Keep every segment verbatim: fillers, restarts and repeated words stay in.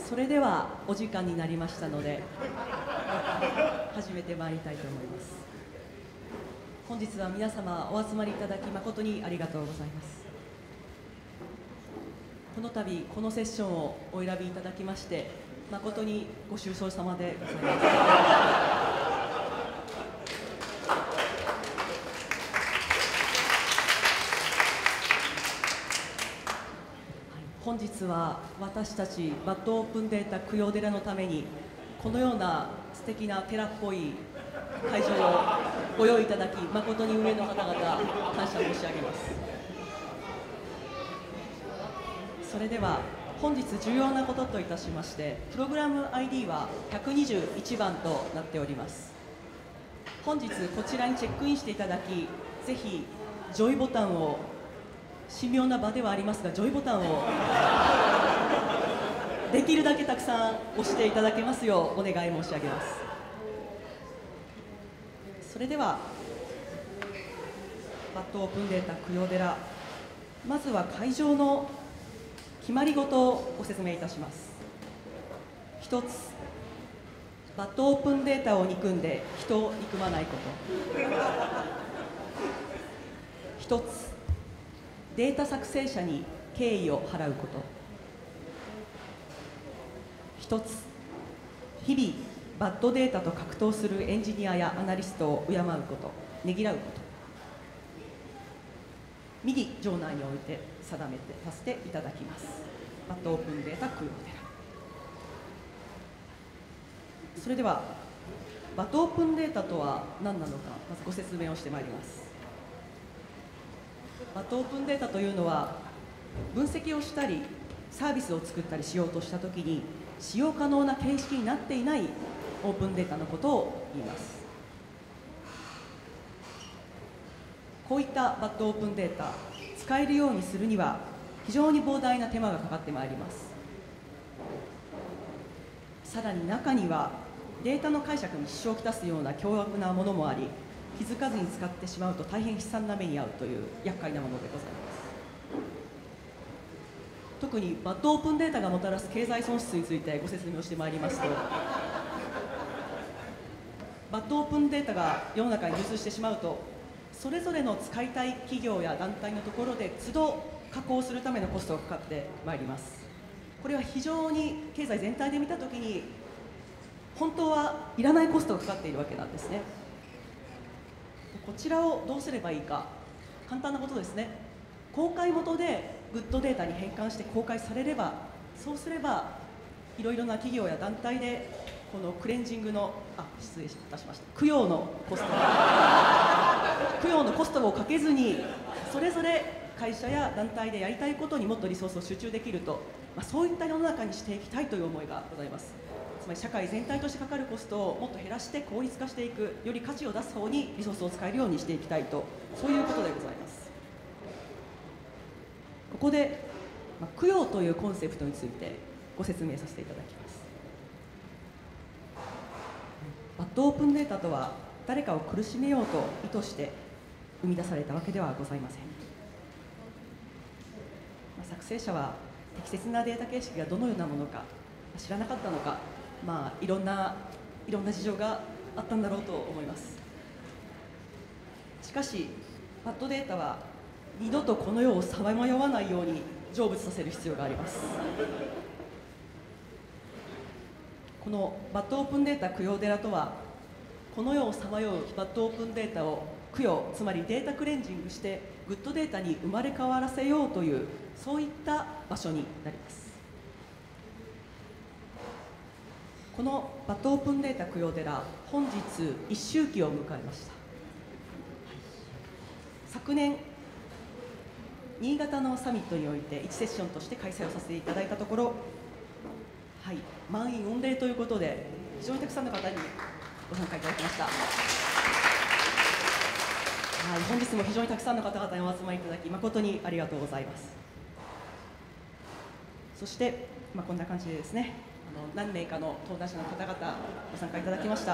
それではお時間になりましたので始めてまいりたいと思います。本日は皆様お集まりいただき誠にありがとうございます。この度このセッションをお選びいただきまして誠にご愁傷様でございます。本日は私たちバッドオープンデータ供養寺のためにこのような素敵な寺っぽい会場をご用意いただき誠に運営の方々感謝申し上げます。それでは本日重要なことといたしましてプログラム アイディー はひゃくにじゅういちばんとなっております。本日こちらにチェックインしていただきぜひジョイボタンを神妙な場ではありますがジョイボタンをできるだけたくさん押していただけますようお願い申し上げます。それではバッドオープンデータ供養寺、まずは会場の決まり事をご説明いたします。一つ、バッドオープンデータを憎んで人を憎まないこと。一つ、データ作成者に敬意を払うこと。一つ、日々バッドデータと格闘するエンジニアやアナリストを敬うこと、ねぎらうこと。右場内において定めてさせていただきます。バッドオープンデータ供養寺。それではバッドオープンデータとは何なのかまずご説明をしてまいります。バッドオープンデータというのは分析をしたりサービスを作ったりしようとしたときに使用可能な形式になっていないオープンデータのことを言います。こういったバッドオープンデータ使えるようにするには非常に膨大な手間がかかってまいります。さらに中にはデータの解釈に支障をきたすような凶悪なものもあり気づかずに使ってしまうと大変悲惨な目に遭うという厄介なものでございます。特にバッドオープンデータがもたらす経済損失についてご説明をしてまいりますとバッドオープンデータが世の中に流通してしまうとそれぞれの使いたい企業や団体のところで都度加工するためのコストがかかってまいります。これは非常に経済全体で見たときに本当はいらないコストがかかっているわけなんですね。こちらをどうすればいいか簡単なことですね。公開元でグッドデータに変換して公開されればそうすればいろいろな企業や団体でこのクレンジングのあ失礼いたしました供養のコスト供養のコストをかけずにそれぞれ会社や団体でやりたいことにもっとリソースを集中できると、まあ、そういった世の中にしていきたいという思いがございます。つまり社会全体としてかかるコストをもっと減らして効率化していくより価値を出す方にリソースを使えるようにしていきたいとそういうことでございます。ここで、まあ、供養というコンセプトについてご説明させていただきます。バッドオープンデータとは誰かを苦しめようと意図して生み出されたわけではございません。まあ、作成者は適切なデータ形式がどのようなものか知らなかったのか、まあ、いろんないろんな事情があったんだろうと思います。しかしバッドデータは二度とこの世をさまよわないように成仏させる必要があります。このバッドオープンデータ供養寺とはこの世をさまようバッドオープンデータを供養つまりデータクレンジングしてグッドデータに生まれ変わらせようというそういった場所になります。このバッドオープンデータ供養寺本日一周期を迎えました。昨年新潟のサミットにおいていちセッションとして開催をさせていただいたところ、はい、満員御礼ということで非常にたくさんの方にご参加いただきました。はい、本日も非常にたくさんの方々にお集まりいただき誠にありがとうございます。そして、まあ、こんな感じでですねあの何名かの登壇者の方々ご参加いただきました。はい、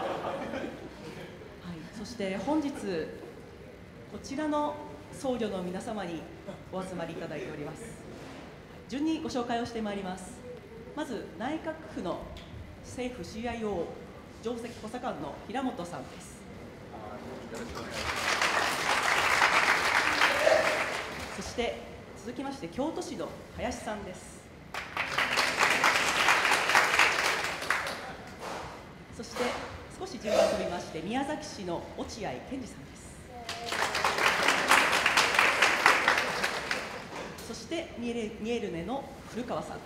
そして本日こちらの僧侶の皆様にお集まりいただいております。順にご紹介をしてまいります。 まず内閣府の政府 シーアイオー 上席補佐官の平本さんです。よろしくお願いします。そして続きまして京都市の林さんです。そして少し順番飛びまして宮崎市の落合健二さんです。そしてミエル、ミエルネの古川さんです。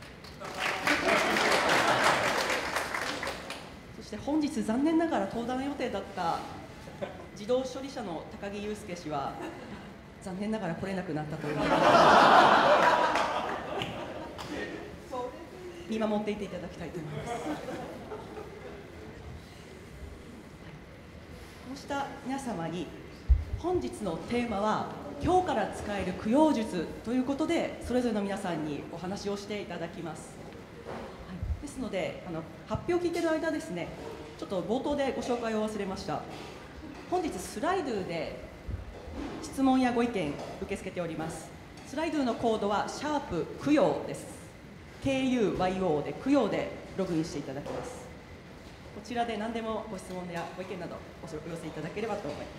そして本日残念ながら登壇予定だった自動処理者の高木雄介氏は残念ながら来れなくなったということで見守っていていただきたいと思います。こうした皆様に本日のテーマは今日から使える供養術ということでそれぞれの皆さんにお話をしていただきます。はい、ですのであの発表を聞いている間ですね、ちょっと冒頭でご紹介を忘れました。本日スライドゥで質問やご意見受け付けております。スライドゥのコードはシャープ供養です。ケーユーワイオー で供養でログインしていただきます。こちらで何でもご質問やご意見などお寄せいただければと思います。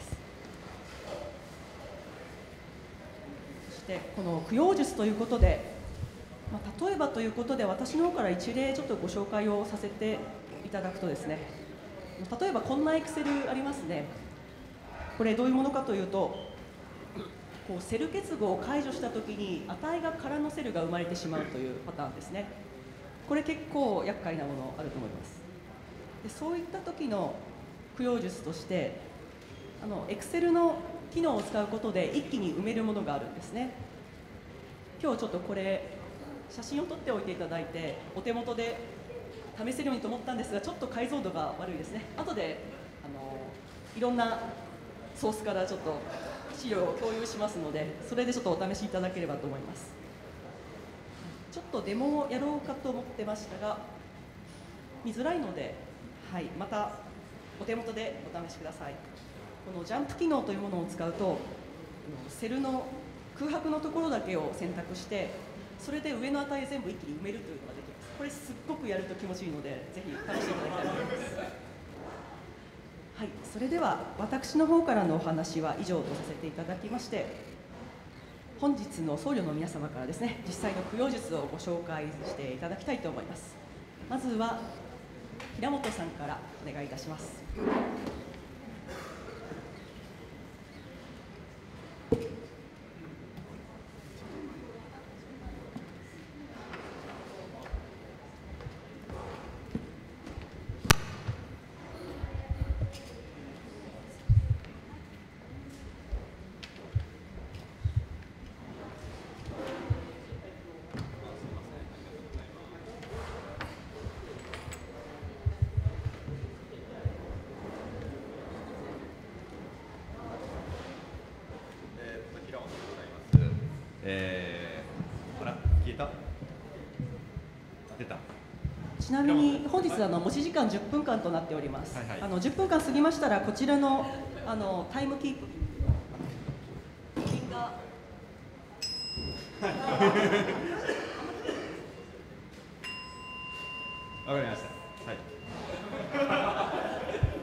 そしてこの供養術ということで、まあ、例えばということで私の方から一例ちょっとご紹介をさせていただくとですね、例えばこんなエクセルありますね。これどういうものかというと、こうセル結合を解除したときに値が空のセルが生まれてしまうというパターンですね。これ結構厄介なものあると思います。でそういった時の供養術としてあの Excel の機能を使うことで一気に埋めるものがあるんですね。今日ちょっとこれ写真を撮っておいていただいてお手元で試せるようにと思ったんですが、ちょっと解像度が悪いですね。後であのいろんなソースからちょっと資料を共有しますので、それでちょっとお試しいただければと思います。ちょっとデモをやろうかと思ってましたが見づらいので、はい、またお手元でお試しください。このジャンプ機能というものを使うとセルの空白のところだけを選択してそれで上の値全部一気に埋めるというのができます。これすっごくやると気持ちいいのでぜひ試していただきたいと思います。はい、それでは私の方からのお話は以上とさせていただきまして、本日の僧侶の皆様からですね、実際の供養術をご紹介していただきたいと思います。まずは平本さんからお願いいたします。 えー、あら、消えた？出た。 ちなみに本日あの持ち時間じゅっぷんかんとなっております。はいはい、あのじゅっぷんかん過ぎましたらこちらのあのタイムキープがわかりました。はい。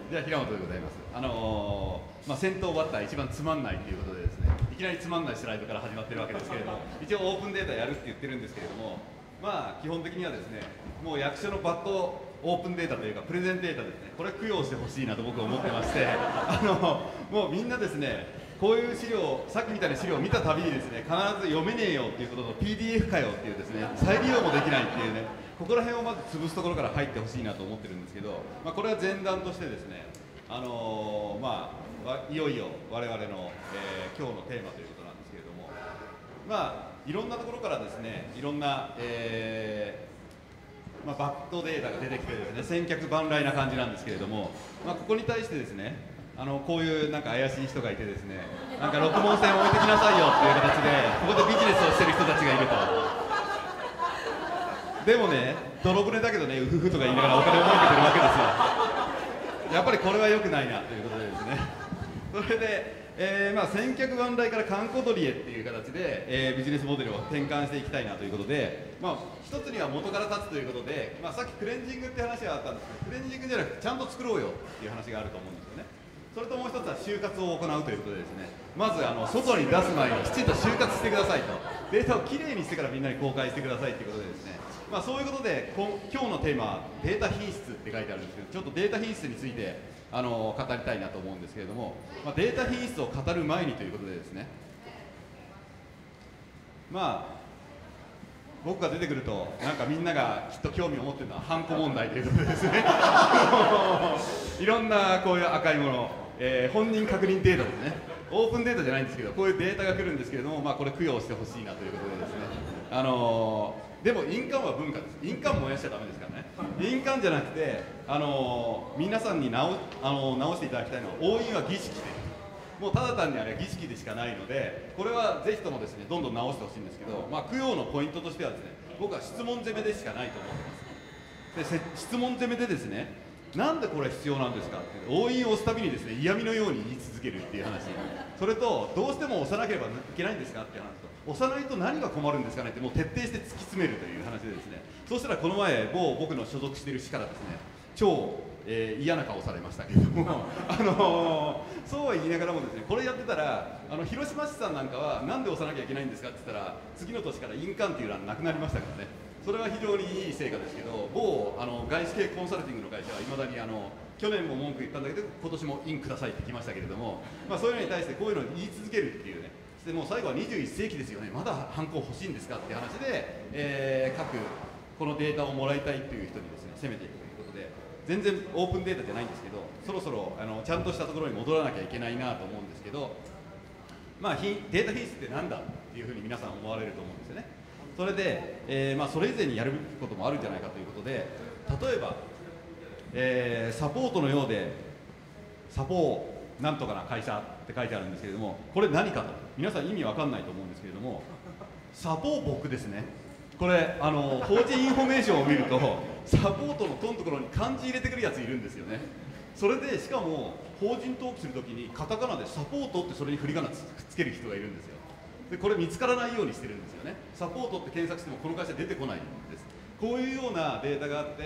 じゃあ平本でございます。あのー、まあ先頭バッター一番つまんないということでですね。いきなりつまんないスライドから始まってるわけですけれども、一応オープンデータやるって言ってるんですけれども、まあ基本的にはですね、もう役所のバッドオープンデータというかプレゼンデータですね、これ供養してほしいなと僕は思ってまして、あのもうみんなですね、こういう資料、さっきみたいな資料を見たたびにですね、必ず読めねえよっていうことと ピーディーエフ かよっていうですね、再利用もできないっていうね、ここら辺をまず潰すところから入ってほしいなと思ってるんですけど、まあ、これは前段としてですね、あのー、まあいよいよ我々の、えー、今日のテーマということなんですけれども、まあいろんなところからですね、いろんな、えーまあ、バッドデータが出てきてですね、千客万来な感じなんですけれども、まあ、ここに対してですね、あのこういうなんか怪しい人がいてですね、なんか六文銭置いてきなさいよっていう形でここでビジネスをしてる人たちがいると。でもね、泥船だけどね、うふふとか言いながらお金を儲けてるわけですよ。やっぱりこれは良くないなということでですね、それで、 えーまあ、千客万来から閑古鳥へっていう形で、えービジネスモデルを転換していきたいなということで、まあ、一つには元から立つということで、まあ、さっきクレンジングって話があったんですけど、クレンジングじゃなくてちゃんと作ろうよっていう話があると思うんですよね。それともう一つは就活を行うということでですね、まずあの外に出す前にきちんと就活してくださいと、データをきれいにしてからみんなに公開してくださいということでですね、まあ、そういうことでこ今日のテーマはデータ品質って書いてあるんですけど、ちょっとデータ品質についてあの語りたいなと思うんですけれども、まあ、データ品質を語る前にということでですね、まあ僕が出てくるとなんかみんながきっと興味を持っているのはハンコ問題ということでですねいろんなこういう赤いもの、えー、本人確認データですね、オープンデータじゃないんですけど、こういうデータが来るんですけれども、まあ、これ供養してほしいなということでですね、あのー、でも印鑑は文化です。印鑑燃やしちゃだめですからね。印鑑じゃなくて、あのー、皆さんに直、あのー、直していただきたいのは、押印は儀式で、もうただ単にあれは儀式でしかないので、これはぜひともですねどんどん直してほしいんですけど、まあ、供養のポイントとしてはですね、僕は質問攻めでしかないと思ってます。で質問攻めでですね、なんでこれ必要なんですかって、押印を押すたびにですね嫌味のように言い続けるっていう話、それとどうしても押さなければいけないんですかっていう話と、押さないと何が困るんですかねって、もう徹底して突き詰めるという話でですね、そうしたらこの前某僕の所属している市からですね、超、えー、嫌な顔されましたけれどもあのー、そうは言いながらもですね、これやってたらあの広島市さんなんかはなんで押さなきゃいけないんですかって言ったら、次の年から印鑑っていう欄なくなりましたからね。それは非常にいい成果ですけど、某あの外資系コンサルティングの会社はいまだにあの去年も文句言ったんだけど今年も印くださいって来ましたけれども、まあ、そういうのに対してこういうのを言い続けるっていうね、でもう最後はにじゅういっ世紀ですよね、まだハンコ欲しいんですかっていう話で、えー、各このデータをもらいたいという人にですね攻めていくということで、全然オープンデータじゃないんですけど、そろそろあのちゃんとしたところに戻らなきゃいけないなと思うんですけど、まあ、データ品質ってなんだっていうふうに皆さん思われると思うんですよね。それで、えーまあ、それ以前にやるべきこともあるんじゃないかということで、例えば、えー、サポートのようでサポーなんとかな会社って書いてあるんですけれども、これ何かと皆さん意味わかんないと思うんですけれども、サポー僕ですね、これあの法人インフォメーションを見るとサポートのトのところに漢字入れてくるやついるんですよね。それでしかも法人登記するときにカタカナでサポートってそれに振り仮名くっつける人がいるんですよ。でこれ見つからないようにしてるんですよね。サポートって検索してもこの会社出てこないんです。こういうようなデータがあって、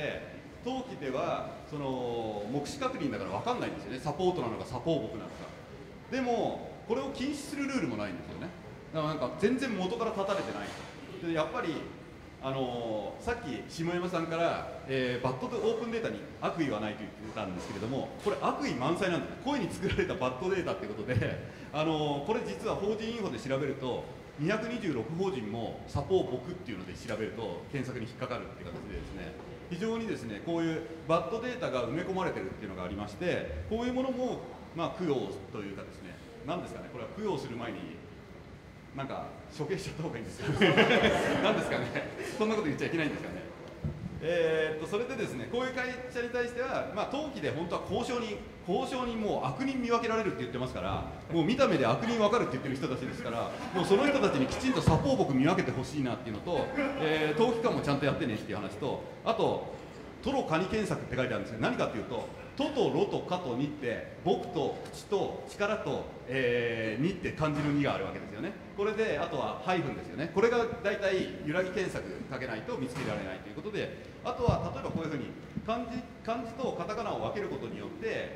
登記ではその目視確認だから分かんないんですよね、サポートなのかサポー僕なのか。でもこれを禁止するルールもないんですよね。だからなんか全然元から立たれてないと。でやっぱりあのー、さっき下山さんから、えー、バッドでオープンデータに悪意はないと言ってたんですけれども、これ悪意満載なんです。故意に作られたバッドデータってことで、あのー、これ実は法人インフォで調べるとにひゃくにじゅうろく法人もサポー僕っていうので調べると検索に引っかかるっていう形でですね、非常にですねこういうバッドデータが埋め込まれてるっていうのがありまして、こういうものもまあ供養というかですね、なんですかね、これは供養する前になんか処刑しちゃった方がいいんですかねなんですかね、そんなこと言っちゃいけないんですかね。えー、っとそれでですね、こういう会社に対しては、まあ、登記で本当は交渉人交渉人も悪人見分けられるって言ってますから、もう見た目で悪人分かるって言ってる人たちですから、もうその人たちにきちんとサポー僕見分けてほしいなっていうのと、えー、登記官もちゃんとやってねっていう話と、あとトロカニ検索って書いてあるんですけど、何かっていうとトとロとカとニって僕と口と力と、えー、にって漢字のにがあるわけですよね。これであとはハイフンですよね。これがだいたい揺らぎ検索かけないと見つけられないということで、あとは例えばこういうふうに漢字漢字とカタカナを分けることによって、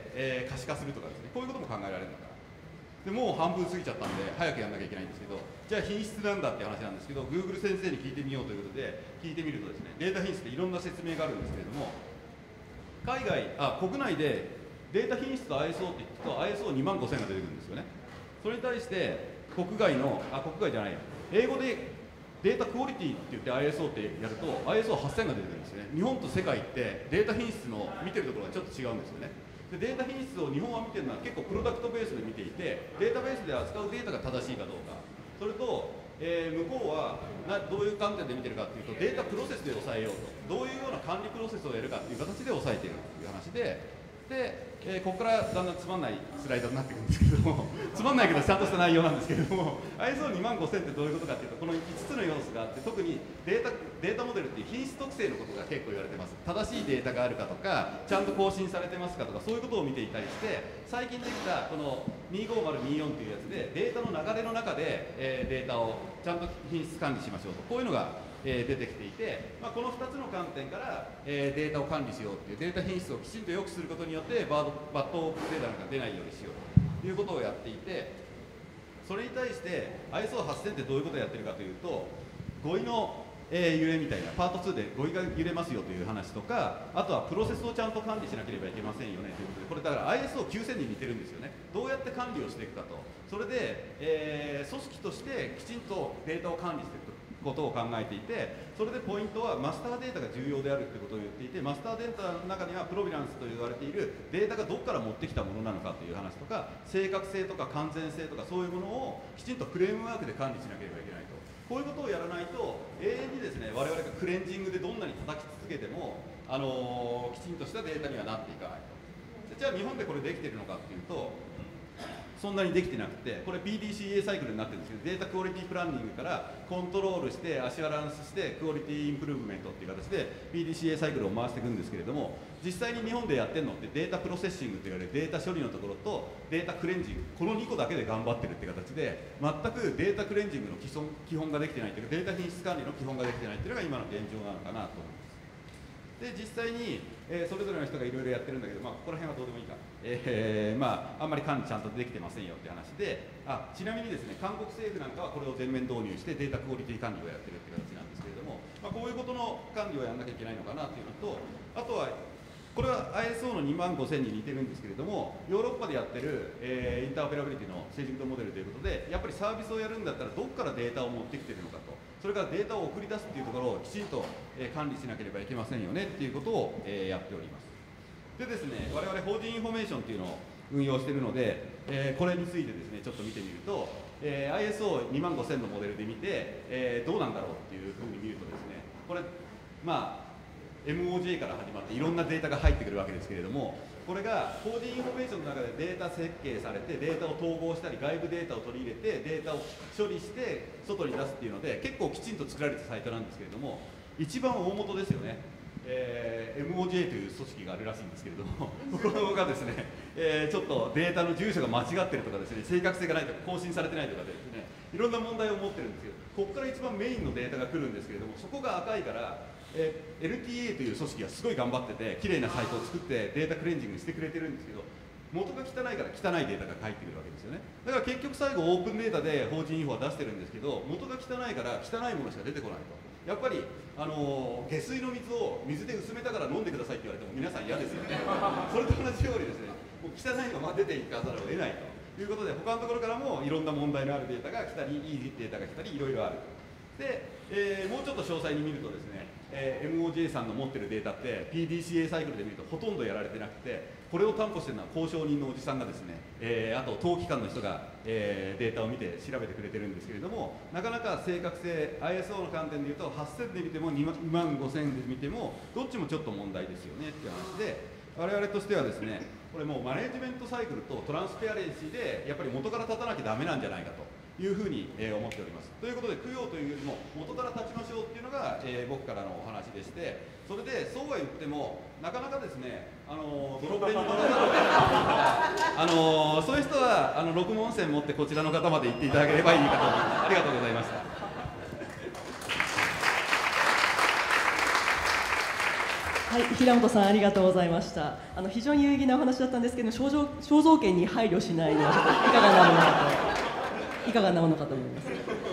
えー、可視化するとかですね、こういうことも考えられるのかな。でもう半分過ぎちゃったんで早くやんなきゃいけないんですけど、じゃあ品質なんだっていう話なんですけど、 Google 先生に聞いてみようということで聞いてみるとですね、データ品質っていろんな説明があるんですけれども、海外あ国内でデータ品質と アイエスオー って聞くと アイエスオーにまんごせんが出てくるんですよね。それに対して国外のあ国外じゃない英語でデータクオリティって言って アイエスオー ってやると アイエスオーはっせんが出てくるんですよね。日本と世界ってデータ品質の見てるところがちょっと違うんですよね。でデータ品質を日本は見てるのは結構プロダクトベースで見ていて、データベースで扱うデータが正しいかどうか、それと、えー、向こうはなどういう観点で見てるかっていうと、データプロセスで抑えようと、どういうような管理プロセスをやるかっていう形で抑えているという話で、 で、えー、ここからだんだんつまんないスライドになっていくんですけれどもつまんないけどちゃんとした内容なんですけれども アイエスオーにまんごせん ってどういうことかというとこのいつつの要素があって特にデータ、データモデルっていう品質特性のことが結構言われてます。正しいデータがあるかとかちゃんと更新されてますかとかそういうことを見ていたりして最近できたこのにごまるによんというやつでデータの流れの中で、えー、データをちゃんと品質管理しましょうとこういうのがえー、出てきていて、まあ、このふたつの観点から、えー、データを管理しようというデータ品質をきちんと良くすることによってバードバッドデータなんか出ないようにしようということをやっていてそれに対して アイエスオーはっせん ってどういうことをやってるかというと語彙の、えー、揺れみたいなパートツーで語彙が揺れますよという話とかあとはプロセスをちゃんと管理しなければいけませんよねということでこれだから アイエスオーきゅうせん に似てるんですよね。どうやって管理をしていくかとそれで、えー、組織としてきちんとデータを管理していくとことを考えていてそれでポイントはマスターデータが重要であるということを言っていてマスターデータの中にはプロビランスと言われているデータがどこから持ってきたものなのかという話とか正確性とか完全性とかそういうものをきちんとフレームワークで管理しなければいけないとこういうことをやらないと永遠にですね我々がクレンジングでどんなに叩き続けても、あのー、きちんとしたデータにはなっていかないとでじゃあ日本でこれできているのかっていうとそんなにできてなくてこれ ピーディーシーエー サイクルになってるんですけどデータクオリティプランニングからコントロールしてアシュアランスしてクオリティインプルーブメントっていう形で ピーディーシーエー サイクルを回していくんですけれども実際に日本でやってるのってデータプロセッシングといわれるデータ処理のところとデータクレンジングこのにこだけで頑張ってるっていう形で全くデータクレンジングの基本基本ができてないというかデータ品質管理の基本ができてないというのが今の現状なのかなと思います。で実際に、えー、それぞれの人がいろいろやってるんだけど、まあ、ここら辺はどうでもいいか、えーまあ、あんまり管理ちゃんとできてませんよって話であちなみにですね韓国政府なんかはこれを全面導入してデータクオリティ管理をやってるって形なんですけれども、まあ、こういうことの管理をやらなきゃいけないのかなというのとあとはこれは アイエスオー のにまんごせんに似てるんですけれどもヨーロッパでやってる、えー、インターオペラビリティの成熟度モデルということでやっぱりサービスをやるんだったらどこからデータを持ってきてるのかとそれからデータを送り出すっていうところをきちんと、えー、管理しなければいけませんよねっていうことを、えー、やっておりますでですね我々法人インフォメーションっていうのを運用しているので、えー、これについてですねちょっと見てみると、えー、アイエスオーにまんごせんのモデルで見て、えー、どうなんだろうっていうふうに見るとですねこれまあエムオージェー から始まっていろんなデータが入ってくるわけですけれどもこれが法人インフォメーションの中でデータ設計されてデータを統合したり外部データを取り入れてデータを処理して外に出すっていうので結構きちんと作られたサイトなんですけれども一番大元ですよね、えー、エムオージェー という組織があるらしいんですけれどもここがですね、えー、ちょっとデータの住所が間違ってるとかですね正確性がないとか更新されてないとかですねいろんな問題を持ってるんですけどここから一番メインのデータが来るんですけれどもそこが赤いからえー、エルティーエー という組織がすごい頑張ってて綺麗なサイトを作ってデータクレンジングしてくれてるんですけど元が汚いから汚いデータが返ってくるわけですよねだから結局最後オープンデータで法人インフォは出してるんですけど元が汚いから汚いものしか出てこないとやっぱり、あのー、下水の水を水で薄めたから飲んでくださいって言われても皆さん嫌ですよねそれと同じようにですねもう汚いまま出ていかざるを得ないということで他のところからもいろんな問題のあるデータが来たりいいデータが来たりいろいろあるで、えー、もうちょっと詳細に見るとですねえー、エムオージェー さんの持ってるデータって ピーディーシーエー サイクルで見るとほとんどやられてなくてこれを担保してるのは交渉人のおじさんがですね、えー、あと当機関の人が、えー、データを見て調べてくれてるんですけれどもなかなか正確性 アイエスオー の観点でいうとはっせんで見てもにまんごせんで見てもどっちもちょっと問題ですよねっていう話で我々としてはですねこれもうマネジメントサイクルとトランスペアレンシーでやっぱり元から立たなきゃダメなんじゃないかというふうに、えー、思っております。ということで供養というよりも元から立ちましょうっていうのが、えー、僕からのお話でしてそれでそうは言ってもなかなかですねあのー、泥ペンに泥だろうあのー、そういう人はあの録音線持ってこちらの方まで行っていただければいいかと思います。ありがとうございました。 はい、平本さんありがとうございました。あの非常に有意義なお話だったんですけど、肖像肖像権に配慮しないのはいかがなものかといかがなものかと思います。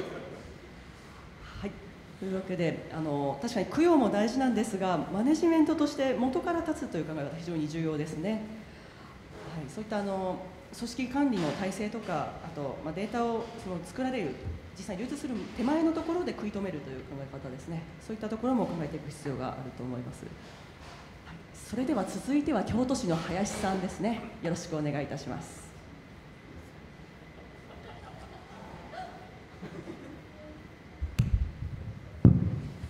はい、というわけで、あの確かに供養も大事なんですが、マネジメントとして元から立つという考え方非常に重要ですね。はい、そういったあの組織管理の体制とか、あと、まあ、データをその作られる実際に流通する手前のところで食い止めるという考え方ですね。そういったところも考えていく必要があると思います。それでは続いては京都市の林さんですね。よろしくお願いいたします。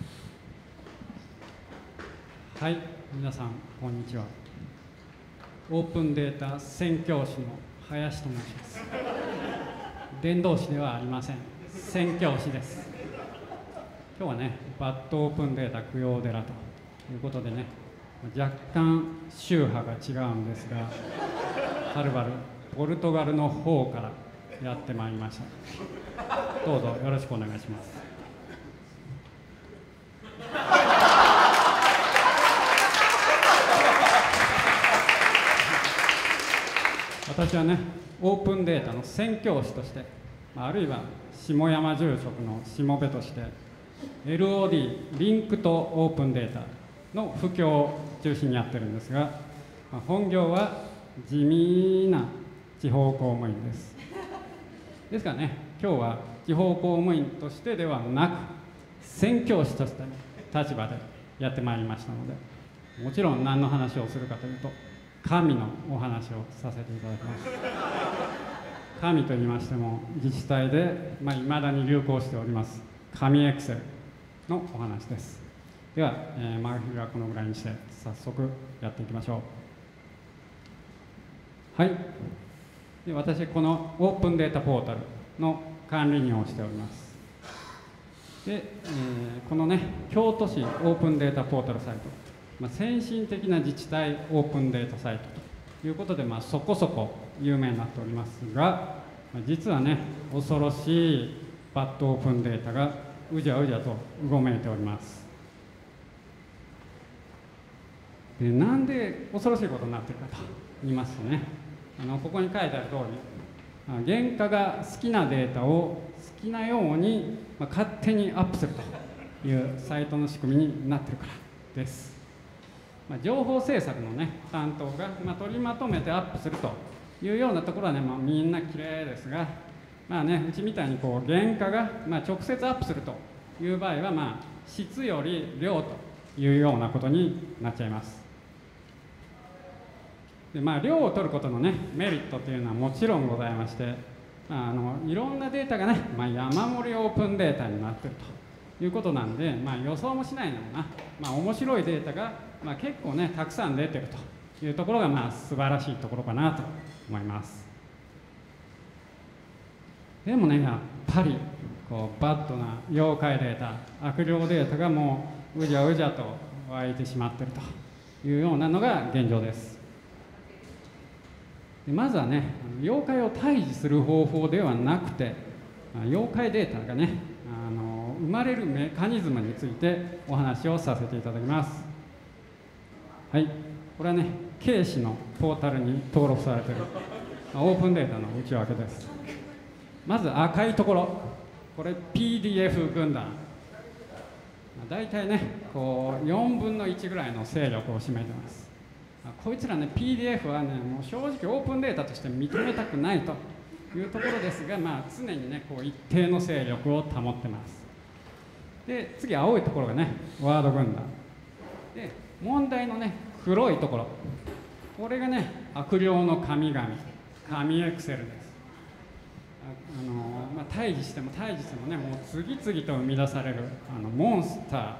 はい、皆さんこんにちは。 オープンデータ宣教師の林と申します。伝道師ではありません。宣教師です。今日はね、バッドオープンデータ供養寺ということでね、若干宗派が違うんですが、はるばるポルトガルの方からやってまいりました。どうぞよろしくお願いします。私はね、オープンデータの宣教師として、あるいは下山住職のしもべとして、エルオーディー、リンクとオープンデータの布教を中心にやってるんですが、本業は地味な地方公務員です。ですからね、今日は地方公務員としてではなく、宣教師としての立場でやってまいりましたので、もちろん何の話をするかというと、神のお話をさせていただきます。神と言いましても、自治体でいまあ、未だに流行しております神エクセルのお話です。では、えー、マグヒはこのぐらいにして早速やっていきましょう。はい。で、私このオープンデータポータルの管理人をしております。で、えー、このね、京都市オープンデータポータルサイト、まあ、先進的な自治体オープンデータサイトということで、まあ、そこそこ有名になっておりますが、まあ、実はね、恐ろしいバッドオープンデータがうじゃうじゃとうごめいております。で、なんで恐ろしいことになっているかと言いますとね、あのここに書いてある通り、原価が好きなデータを好きなように、まあ、勝手にアップするというサイトの仕組みになっているからです。まあ、情報制作のね、担当が、まあ、取りまとめてアップするというようなところはね、まあ、みんな綺麗ですが、まあね、うちみたいにこう原価が、まあ、直接アップするという場合は、まあ、質より量というようなことになっちゃいます。で、まあ、量を取ることのね、メリットというのはもちろんございまして、まあ、あのいろんなデータがね、まあ、山盛りオープンデータになっているということなんで、まあ、予想もしないのな、まあ、面白いデータが、まあ、結構ね、たくさん出てるというところが、まあ、素晴らしいところかなと思います。でもね、やっぱりこうバッドな妖怪データ、悪霊データがもううじゃうじゃと湧いてしまっているというようなのが現状です。で、まずはね、妖怪を退治する方法ではなくて、妖怪データがね、あの生まれるメカニズムについてお話をさせていただきます。はい、これはね、警視のポータルに登録されているオープンデータの内訳です。まず赤いところ、これ ピーディーエフ 軍団、だいたいね、こうよんぶんのいちぐらいの勢力を占めています。こいつらね、 ピーディーエフ はね、もう正直オープンデータとして認めたくないというところですが、まあ、常にね、こう一定の勢力を保ってます。で、次青いところがね、ワード軍団で、問題のね、黒いところ、これがね、悪霊の神々、神エクセルです。あのまあ、退治しても退治してもね、もう次々と生み出されるあのモンスター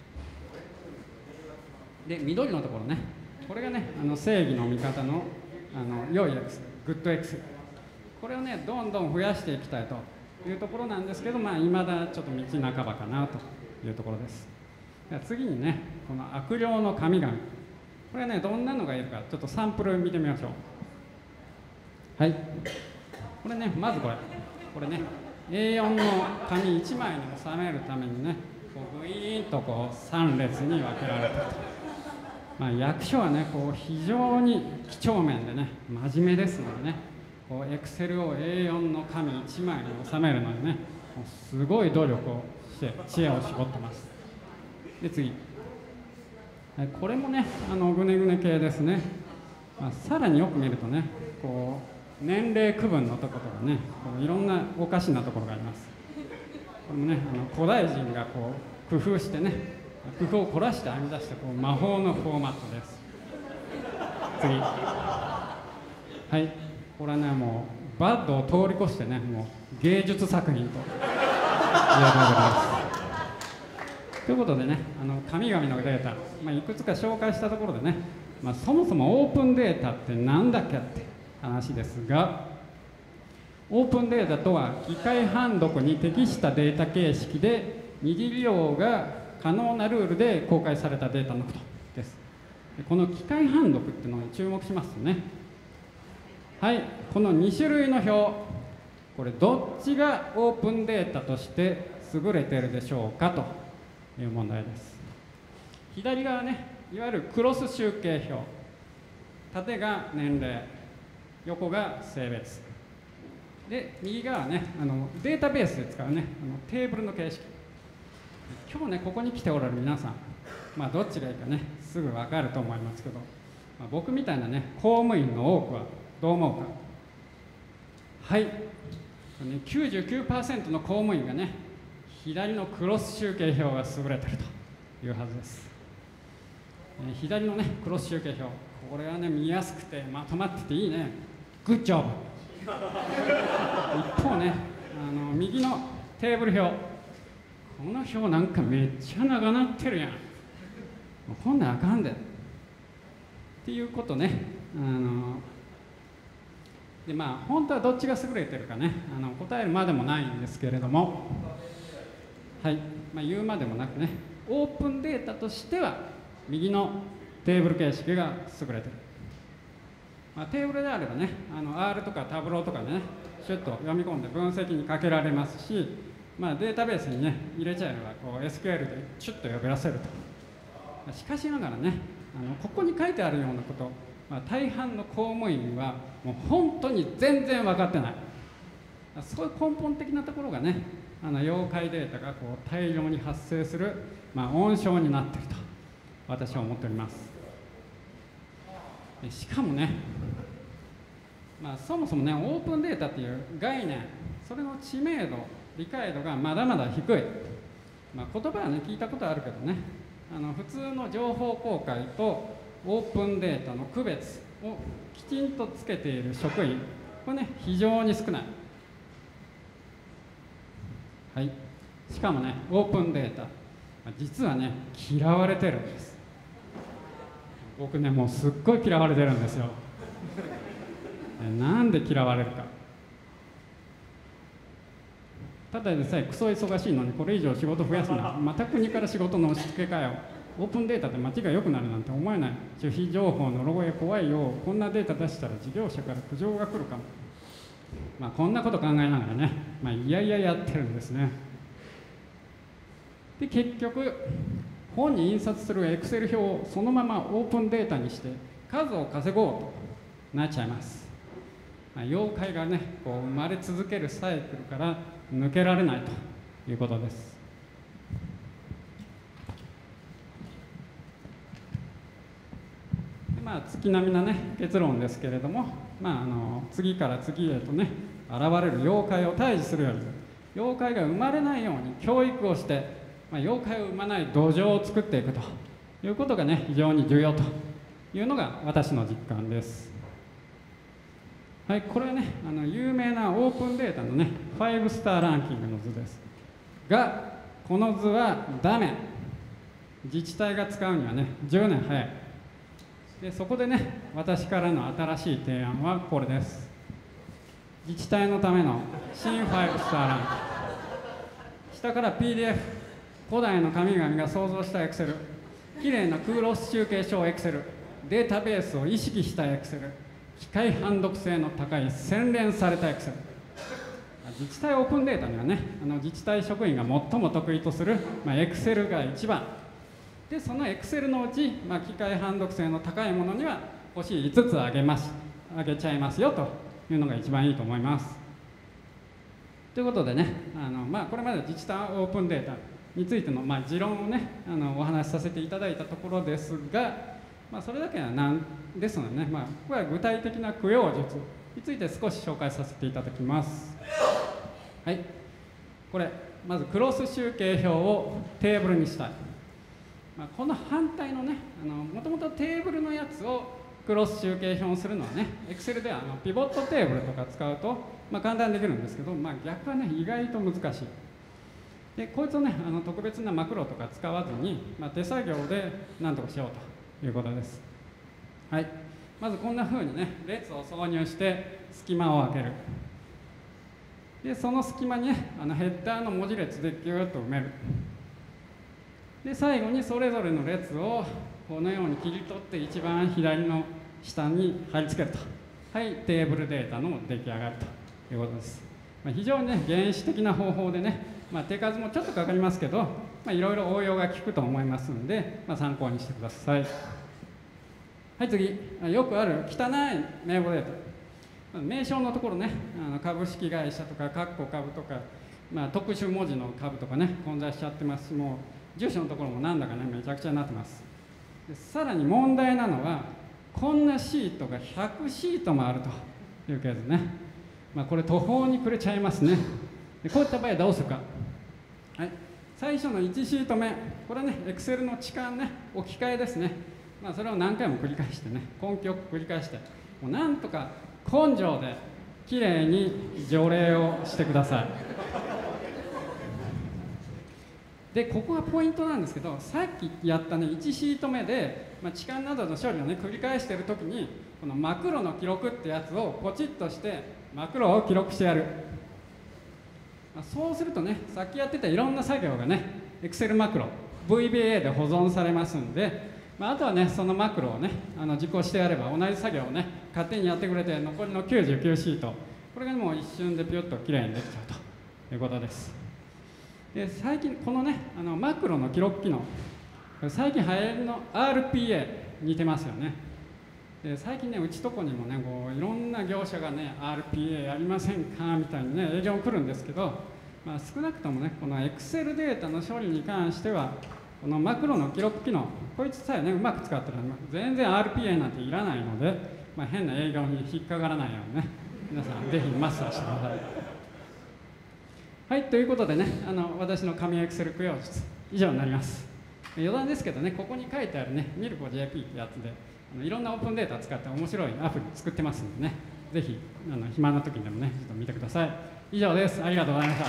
で、緑のところね、これがね、あの正義の味方のあの良いエクセル、グッドエクセル、これをね、どんどん増やしていきたいというところなんですけど、まあ、未だちょっと道半ばかなというところです。では次にね、この悪霊の神々、これね、どんなのがいるか、ちょっとサンプル見てみましょう。はい、これね、まずこれ、これね、エーよん の紙いちまいに収めるためにね、こうグイーンとこうさん列に分けられていると。まあ、役所はね、こう非常に几帳面でね、真面目ですのでね、こうエクセルを エーよん の紙いちまいに収めるのにね、もうすごい努力をして知恵を絞ってます。で、次、これもね、あのぐねぐね系ですね。まあ、さらによく見るとね、こう年齢区分のところとかね、こういろんなおかしなところがあります。これもね、あの古代人がこう工夫してね、工夫を凝らして編み出したこう魔法のフォーマットです。次、はい、これはね、もうバッドを通り越してね、もう芸術作品と言われております。ということでね、あの神々のデータ、まあ、いくつか紹介したところでね、 まあ、そもそもオープンデータって何だっけって話ですが、オープンデータとは機械判読に適したデータ形式で二次利用が可能なルールで公開されたデータのことです。この機械判読っていうのに注目しますとね、はい、このに種類の表、これどっちがオープンデータとして優れているでしょうかという問題です。左側ね、いわゆるクロス集計表、縦が年齢、横が性別で、右側はね、あのデータベースで使うね、あのテーブルの形式。今日ね、ここに来ておられる皆さん、まあ、どっちがいいかね、すぐ分かると思いますけど、まあ、僕みたいなね、公務員の多くはどう思うか。はい、きゅうじゅうきゅうパーセント の公務員がね、左のクロス集計表が優れているというはずです。えー、左のね、クロス集計表、これはね、見やすくてまとまってていいね。グッジョブ。一方ね、あの右のテーブル表、この表なんかめっちゃ長なってるやん。もうこんなんあかんで。っていうことね、あのでまあ本当はどっちが優れてるかね、あの答えるまでもないんですけれども、はい、まあ、言うまでもなくね、オープンデータとしては右のテーブル形式が優れてる。まあ、テーブルであればね、あの アール とかタブローとかでね、シュッと読み込んで分析にかけられますし、まあ、データベースにね、入れちゃえばこう エスキューエル でシュッと呼び出せると。しかしながらね、あのここに書いてあるようなこと、まあ、大半の公務員はもう本当に全然分かってない。そういう根本的なところがね、あの妖怪データがこう大量に発生する、まあ、温床になっていると私は思っております。しかもね、まあ、そもそもね、オープンデータっていう概念、それの知名度、理解度がまだまだ低い。まあ、言葉はね、聞いたことあるけどね、あの普通の情報公開とオープンデータの区別をきちんとつけている職員、これね、非常に少ない。はい、しかもね、オープンデータ、実はね、嫌われてるんです。僕ね、もうすっごい嫌われてるんですよ。なんで嫌われるか。ただでさえクソ忙しいのにこれ以上仕事増やすな。また国から仕事の押し付けかよ。オープンデータで街が良くなるなんて思えない。守秘情報の漏洩怖いよ。こんなデータ出したら事業者から苦情が来るかも。まあこんなこと考えながらね、まあ、いやいややってるんですね。で結局本に印刷するエクセル表をそのままオープンデータにして数を稼ごうとなっちゃいます。まあ、妖怪がね、こう生まれ続けるサイクルから抜けられないということです。でまあ月並みなね結論ですけれども、まあ、あの次から次へとね現れる妖怪を退治するより妖怪が生まれないように教育をして、まあ、妖怪を生まない土壌を作っていくということがね非常に重要というのが私の実感です。はい、これはねあの有名なオープンデータのねファイブスターランキングの図ですが、この図はダメ。自治体が使うにはねじゅうねん早い。でそこでね私からの新しい提案はこれです。自治体のための新ファイブスターランク、下から ピーディーエフ、 古代の神々が創造したエクセル、きれいなクロス集計書エクセル、データベースを意識したエクセル、機械判読性の高い洗練されたエクセル。自治体オープンデータにはねあの自治体職員が最も得意とする、まあ、エクセルが一番で、そのエクセルのうち、まあ、機械判読性の高いものには星いつつあげますあげちゃいますよというのが一番いいと思います。ということでねあの、まあ、これまで自治体オープンデータについての、まあ、持論をねあのお話しさせていただいたところですが、まあ、それだけはなんですのでね、まあ、ここは具体的な供養術について少し紹介させていただきます。はい、これまずクロス集計表をテーブルにしたい。まあ、この反対のねもともとテーブルのやつをクロス集計表にするのはね Excel ではあのピボットテーブルとか使うと、まあ、簡単にできるんですけど、まあ、逆はね意外と難しい。でこいつをねあの特別なマクロとか使わずに、まあ、手作業で何とかしようということです。 はい、まずこんな風にね列を挿入して隙間を開ける。でその隙間にねあのヘッダーの文字列でギューッと埋める。で最後にそれぞれの列をこのように切り取って一番左の下に貼り付けると、はい、テーブルデータの出来上がるということです。まあ、非常にね原始的な方法でね、まあ、手数もちょっとかかりますけど、まあ、いろいろ応用が効くと思いますので、まあ、参考にしてください。はい、次、よくある汚い名簿データ、名称のところね、あの株式会社とか括弧株とか、まあ、特殊文字の株とかね混在しちゃってますし、もう住所のところもなんだかねめちゃくちゃになってます。でさらに問題なのはこんなシートがひゃくシートもあるというケースね。まあ、これ途方に暮れちゃいますね。でこういった場合どうするか、はい、最初のいちシート目、これはね Excel の置換ね置き換えですね。まあ、それを何回も繰り返してね根気よく繰り返して、もうなんとか根性できれいに除霊をしてください。でここがポイントなんですけど、さっきやったねいちシート目で、まあ、置換などの処理をね繰り返しているときにこのマクロの記録ってやつをポチッとしてマクロを記録してやる。まあ、そうするとねさっきやってたいろんな作業がね Excel マクロ ブイビーエー で保存されますんで、まあ、あとはねそのマクロをねあの実行してやれば同じ作業をね勝手にやってくれて、残りのきゅうじゅうきゅうシート、これがもう一瞬でピュッときれいにできちゃうということです。で最近このねあのマクロの記録機能、最近流行りの アールピーエー 似てますよね。で最近ねうちとこにもねこういろんな業者がね アールピーエー やりませんかみたいにね営業来るんですけど、まあ、少なくともねこの Excel データの処理に関してはこのマクロの記録機能、こいつさえねうまく使ったら全然 アールピーエー なんていらないので、まあ、変な営業に引っかからないようにね皆さんぜひマスターしてください。はい、ということでねあの私の紙 Excel 供養術以上になります。余談ですけどね、ここに書いてあるねミルコ ジェーピー ってやつであのいろんなオープンデータを使って面白いアプリ作ってますんでね、ぜひあの暇な時にでもねちょっと見てください。以上です。ありがとうございました。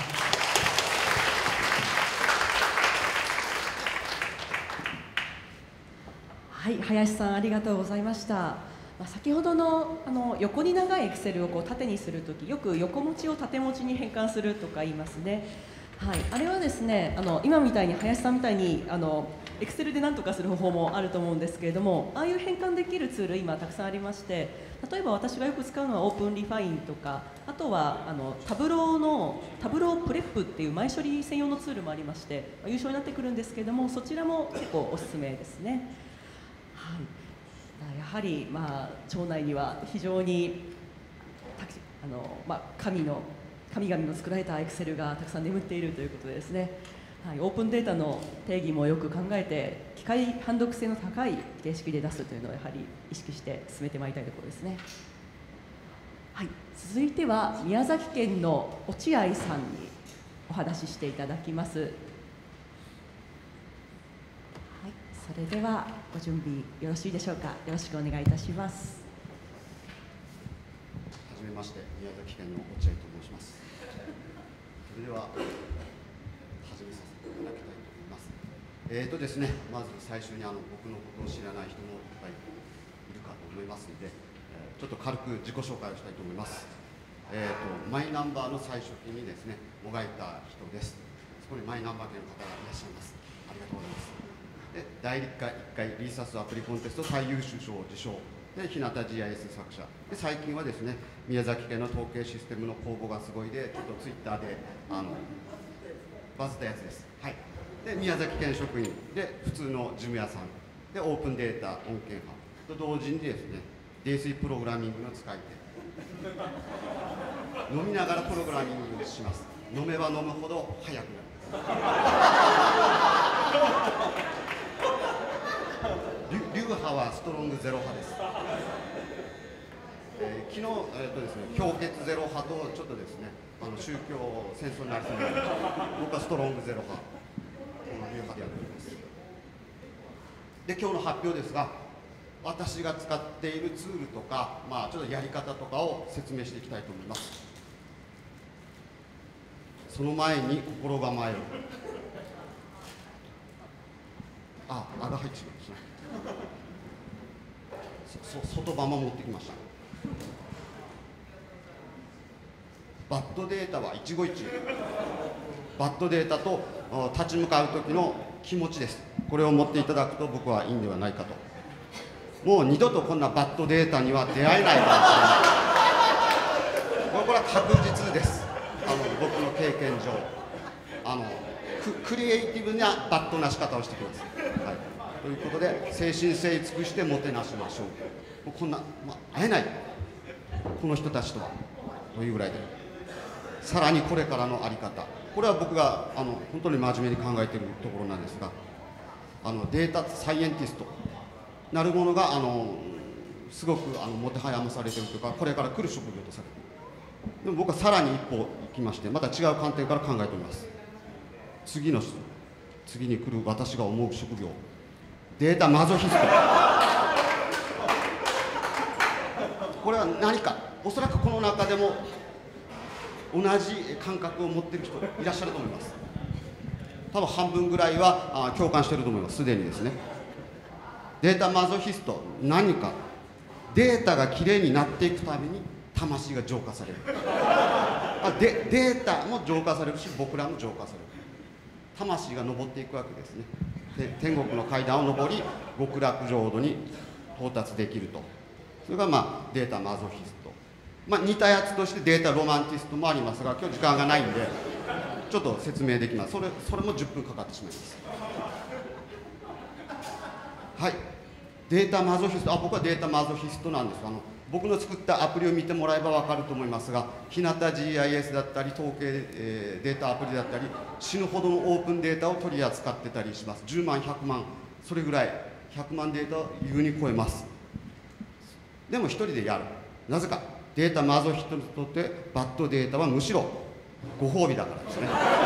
はい、林さんありがとうございました。まあ、先ほどのあの横に長いエクセルをこう縦にするとき、よく横持ちを縦持ちに変換するとか言いますね。はい、あれはですね、あの今みたいに林さんみたいにあのエクセルで何とかする方法もあると思うんですけれども、ああいう変換できるツール今たくさんありまして、例えば私がよく使うのはオープンリファインとか、あとはあのタブローのタブロープレップっていう前処理専用のツールもありまして、優勝になってくるんですけれども、そちらも結構おすすめですね。はい、やはり、まあ、町内には非常にあの、まあ、神の神々の作られたエクセルがたくさん眠っているということですね。はい、オープンデータの定義もよく考えて機械判読性の高い形式で出すというのをやはり意識して進めてまいりたいところですね。はい、続いては宮崎県の落合さんにお話ししていただきます。はい、それではご準備よろしいでしょうか。よろしくお願いいたします。 はじめまして、宮崎県の落合と申します。それでは始めさせていただきたいと思います。えーとですね、まず最初にあの僕のことを知らない人もいっぱいいるかと思いますので、えー、ちょっと軽く自己紹介をしたいと思います。えーとマイナンバーの最初期にですねもがいた人です。そこにマイナンバー系の方がいらっしゃいます。ありがとうございます。でだいいっかいリーサスアプリコンテスト最優秀賞を受賞で日向 ジーアイエス 作者で、最近はですね宮崎県の統計システムの公募がすごいでちょっとツイッターであのバズったやつです。はい、で宮崎県職員で普通の事務屋さんでオープンデータ恩恵派と同時にですね泥酔プログラミングの使い手飲みながらプログラミングをします。飲めば飲むほど速くなる流派はストロングゼロ派です。えー、昨日、えーとですね、氷結ゼロ派とちょっとですねあの宗教戦争になりそうなので僕はストロングゼロ派この流派でやっております。で今日の発表ですが、私が使っているツールとか、まあ、ちょっとやり方とかを説明していきたいと思います。その前に心構えをあ、あが入ってしまいました。 そそ外版も持ってきました。バッドデータは一期一会。バッドデータと立ち向かう時の気持ちです。これを持っていただくと僕はいいんではないかと。もう二度とこんなバッドデータには出会えないかもしれない。これは確実です。あの僕の経験上、あの ク, クリエイティブなバッドな仕方をしてきます。はい、ということで、誠心誠意尽くしてもてなしましょう。もうこんな、まあ、会えないこの人たちとはというぐらいで、さらにこれからの在り方、これは僕があの本当に真面目に考えているところなんですが、あのデータサイエンティストなるものがあのすごくあのもてはやまされているというか、これから来る職業とされている。でも僕はさらに一歩行きまして、また違う観点から考えております。次の次に来る私が思う職業、データマゾヒスト。これは何か、おそらくこの中でも同じ感覚を持っている人いらっしゃると思います。多分半分ぐらいはあ共感していると思います、すでにですね。データマゾヒスト、何かデータがきれいになっていくために魂が浄化される。あでデータも浄化されるし、僕らも浄化される。魂が登っていくわけですね。で天国の階段を上り、極楽浄土に到達できると。それがまあデータマゾヒスト、まあ、似たやつとしてデータロマンティストもありますが、今日時間がないんでちょっと説明できます。それそれもじゅっぷんかかってしまいます。はい、データマゾヒスト、あ僕はデータマゾヒストなんです。あの僕の作ったアプリを見てもらえば分かると思いますが、日向 ジーアイエス だったり統計、えー、データアプリだったり、死ぬほどのオープンデータを取り扱ってたりします。じゅうまんひゃくまん、それぐらいひゃくまんデータを優に超えます。でも一人でやる。なぜか、データマゾヒストにとってバッドデータはむしろご褒美だからですね。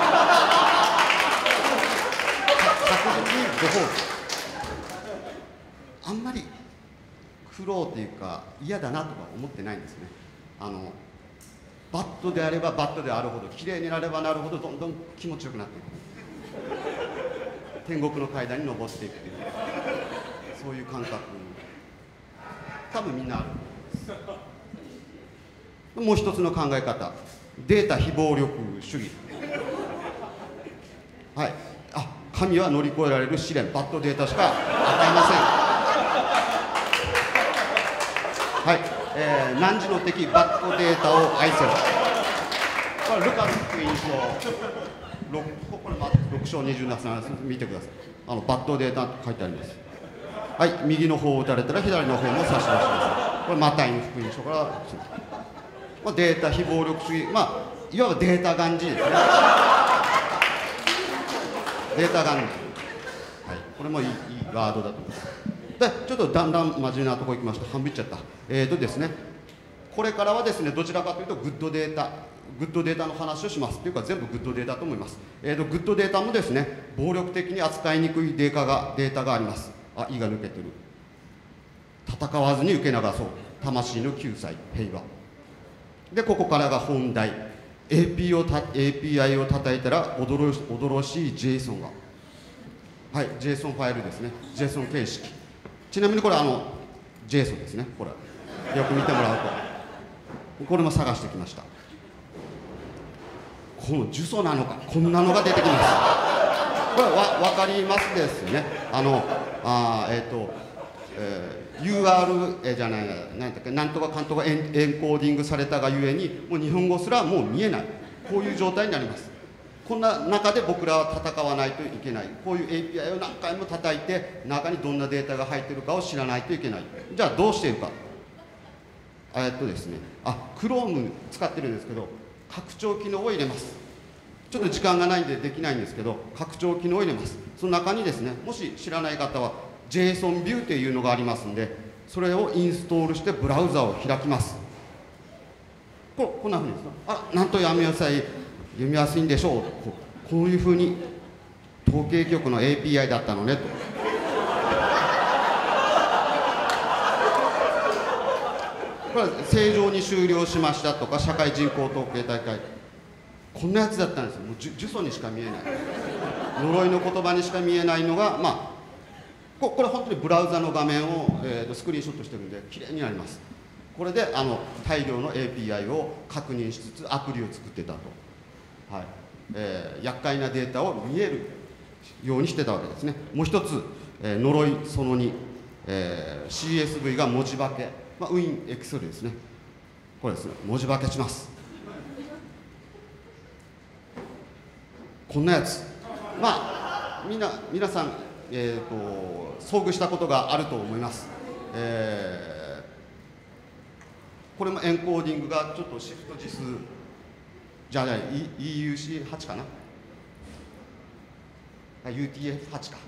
確実にご褒美。あんまり苦労というか嫌だなとか思ってないんですね。あのバッドであればバッドであるほど、綺麗になればなるほどどんどん気持ちよくなっていく。天国の階段に登っていくという、そういう感覚多分みんなある。もう一つの考え方、データ非暴力主義。はい、あ神は乗り越えられる試練、バッドデータしか与えません。はい、えー、汝の敵バッドデータを愛せろ。これルカの福音書ろく、これろく章にじゅうなな節見てください。あのバッドデータと書いてあります。はい、右の方を打たれたら左の方も差し出します。これマタイの福音書から、まあ、データ非暴力主義、まあいわばデータガンジーですね。データガンジー、はい、これもいい、いいワードだと思います。でちょっとだんだん真面目なところ行きました。半分いっちゃった。えーとですね、これからはですね、どちらかというとグッドデータ、グッドデータの話をします。というか全部グッドデータと思います。えーとグッドデータもですね、暴力的に扱いにくいデータがデータがあります。あ、いが抜けてる。戦わずに受け流そう。魂の救済、平和。でここからが本題。エーピー をた エーピーアイ を叩いたら驚し驚しい JSON が。はい、JSON ファイルですね。JSON 形式。ちなみにこれあの JSON ですね。これよく見てもらうと、これも探してきました。この呪詛なのか、こんなのが出てきます。これわ分かりますですね。あのあえっ、ー、と、えー、ユーアール えー、じゃないなんだっけ、なんとかかんとかエンエンコーディングされたがゆえに、もう日本語すらもう見えない、こういう状態になります。こんな中で僕らは戦わないといけない。こういう エーピーアイ を何回も叩いて、中にどんなデータが入っているかを知らないといけない。じゃあどうしているか。えっとですね、あ、Chrome 使ってるんですけど、拡張機能を入れます。ちょっと時間がないんでできないんですけど、拡張機能を入れます。その中にですね、もし知らない方は JSON ビューというのがありますんで、それをインストールしてブラウザを開きます。ここんなふうにですか。あ、なんとやめなさい。読みやすいんでしょう。こう、こういうふうに統計局の エーピーアイ だったのねと。これは正常に終了しましたとか、社会人口統計大会、こんなやつだったんですよ。もう呪詛にしか見えない、呪いの言葉にしか見えないのが、まあここれ本当にブラウザの画面を、えー、とスクリーンショットしてるんできれいになります。これであの大量の エーピーアイ を確認しつつアプリを作ってたと、はいえー、厄介なデータを見えるようにしてたわけですね。もう一つ、えー、呪いそのに、えー、シーエスブイ が文字化け、まあ、ウィンエクセルですね。これですね、文字化けします。こんなやつ、まあみんな皆さん、えー、と遭遇したことがあると思います。えー、これもエンコーディングがちょっとシフト字数じゃあ イーユーシーはち かな、あ ユーティーエフはち か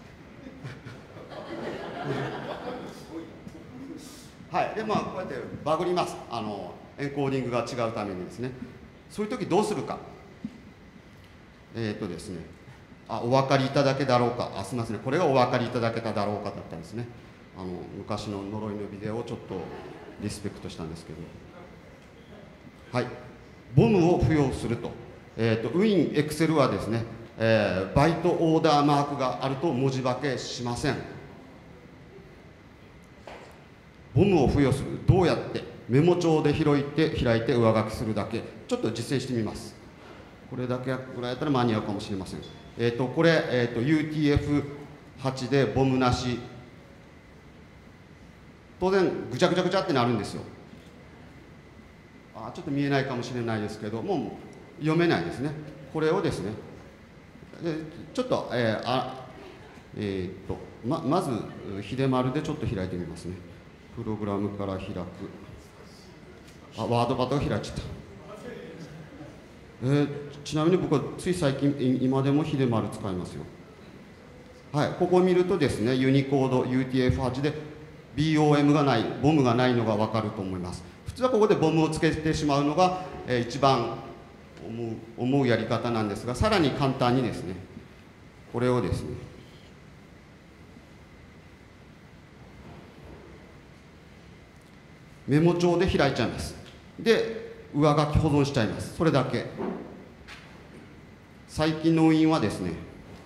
はいでまあこうやってバグります。あのエンコーディングが違うためにですね。そういう時どうするか。えっ、ー、とですねあお分かりいただけだろうか、あすみません、これがお分かりいただけただろうかだったんですね。あの昔の呪いのビデオをちょっとリスペクトしたんですけど、はいボムを付与すると、えー、とウィンエクセルはですね、えー、バイトオーダーマークがあると文字化けしません。ボムを付与する、どうやって、メモ帳で開いて開いて上書きするだけ。ちょっと実践してみます。これだけぐらいやったら間に合うかもしれません。えっ、ー、とこれ、えー、と ユーティーエフはち でボムなし、当然ぐちゃぐちゃぐちゃってなるんですよ。あちょっと見えないかもしれないですけどもう読めないですね。これをですねでちょっと、えーあえー、と ま, まず秀丸でちょっと開いてみますね。プログラムから開く、あワードパッドが開いちゃった。えー、ちなみに僕はつい最近今でも秀丸使いますよ。はいここを見るとですねユニコード ユーティーエフはち で ビーオーエム がない、ボムがないのが分かると思います。普通はここでボムをつけてしまうのが、えー、一番思う、思うやり方なんですが、さらに簡単にですねこれをですねメモ帳で開いちゃいます。で上書き保存しちゃいます。それだけ。最近の印はですね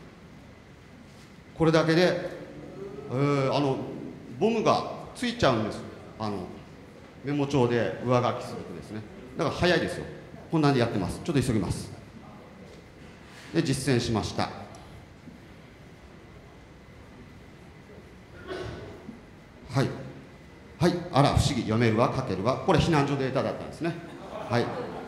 これだけで、えー、あのボムがついちゃうんです。あのメモ帳で上書きするとですね。だから早いですよ。こんなんでやってます。ちょっと急ぎます。で実践しました。はいはい、あら不思議、読めるわ書けるわ、これ避難所データだったんですね。はい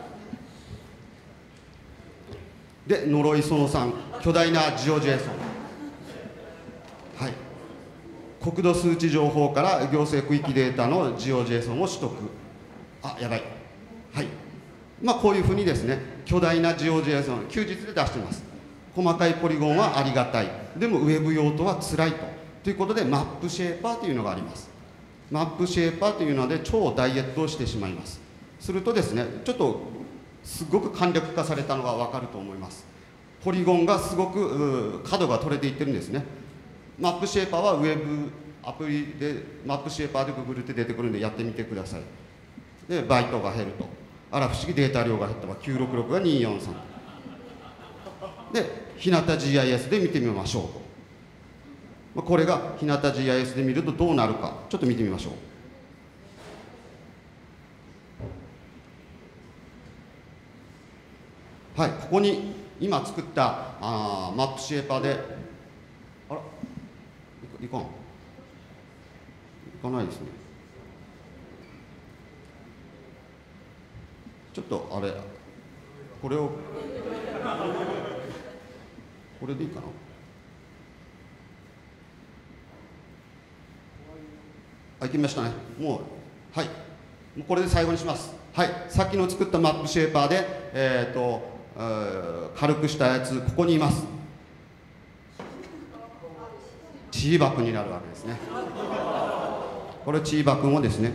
で呪いそのさん、巨大なジオジェイソン。はい、国土数値情報から行政区域データのジオジェイソンを取得。あやばい。はいまあこういうふうにですね巨大なジオジェイソン休日で出しています。細かいポリゴンはありがたい、でもウェブ用途はつらいとということでマップシェーパーというのがあります。マップシェーパーというので超ダイエットをしてしまいます。するとですねちょっとすごく簡略化されたのが分かると思います。ポリゴンがすごく角が取れていってるんですね。マップシェーパーはウェブアプリでマップシェーパーでググるって出てくるんでやってみてください。でバイトが減ると、あら不思議データ量が減ったわ、きゅうひゃくろくじゅうろくがにひゃくよんじゅうさんで日向 ジーアイエス で見てみましょうと。これが日向 ジーアイエス で見るとどうなるかちょっと見てみましょう。はいここに今作ったあマップシェーパーであらいかんいかないですね。ちょっとあれこれをこれでいいかな。あ、いきましたね。もうはいもうこれで最後にします。はいさっきの作ったマップシェーパーでえっ、ー、と軽くしたやつここにいます。チーバくんになるわけですね。これチーバくんをですねぐる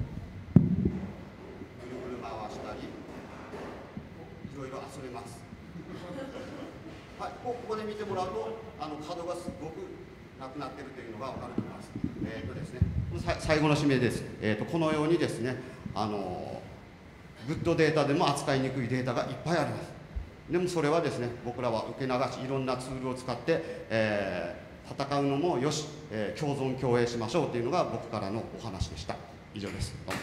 ぐる回したりいろいろ遊べます。はいここで見てもらうとあの角がすごくなくなっているというのが分かると思います。えっ、ー、とですね最後の締めです。えー、とこのようにですねあのグッドデータでも扱いにくいデータがいっぱいあります。でもそれはですね僕らは受け流しいろんなツールを使って、えー、 戦うのもよし、えー、共存共栄しましょうというのが僕からのお話でした。以上です。どうも。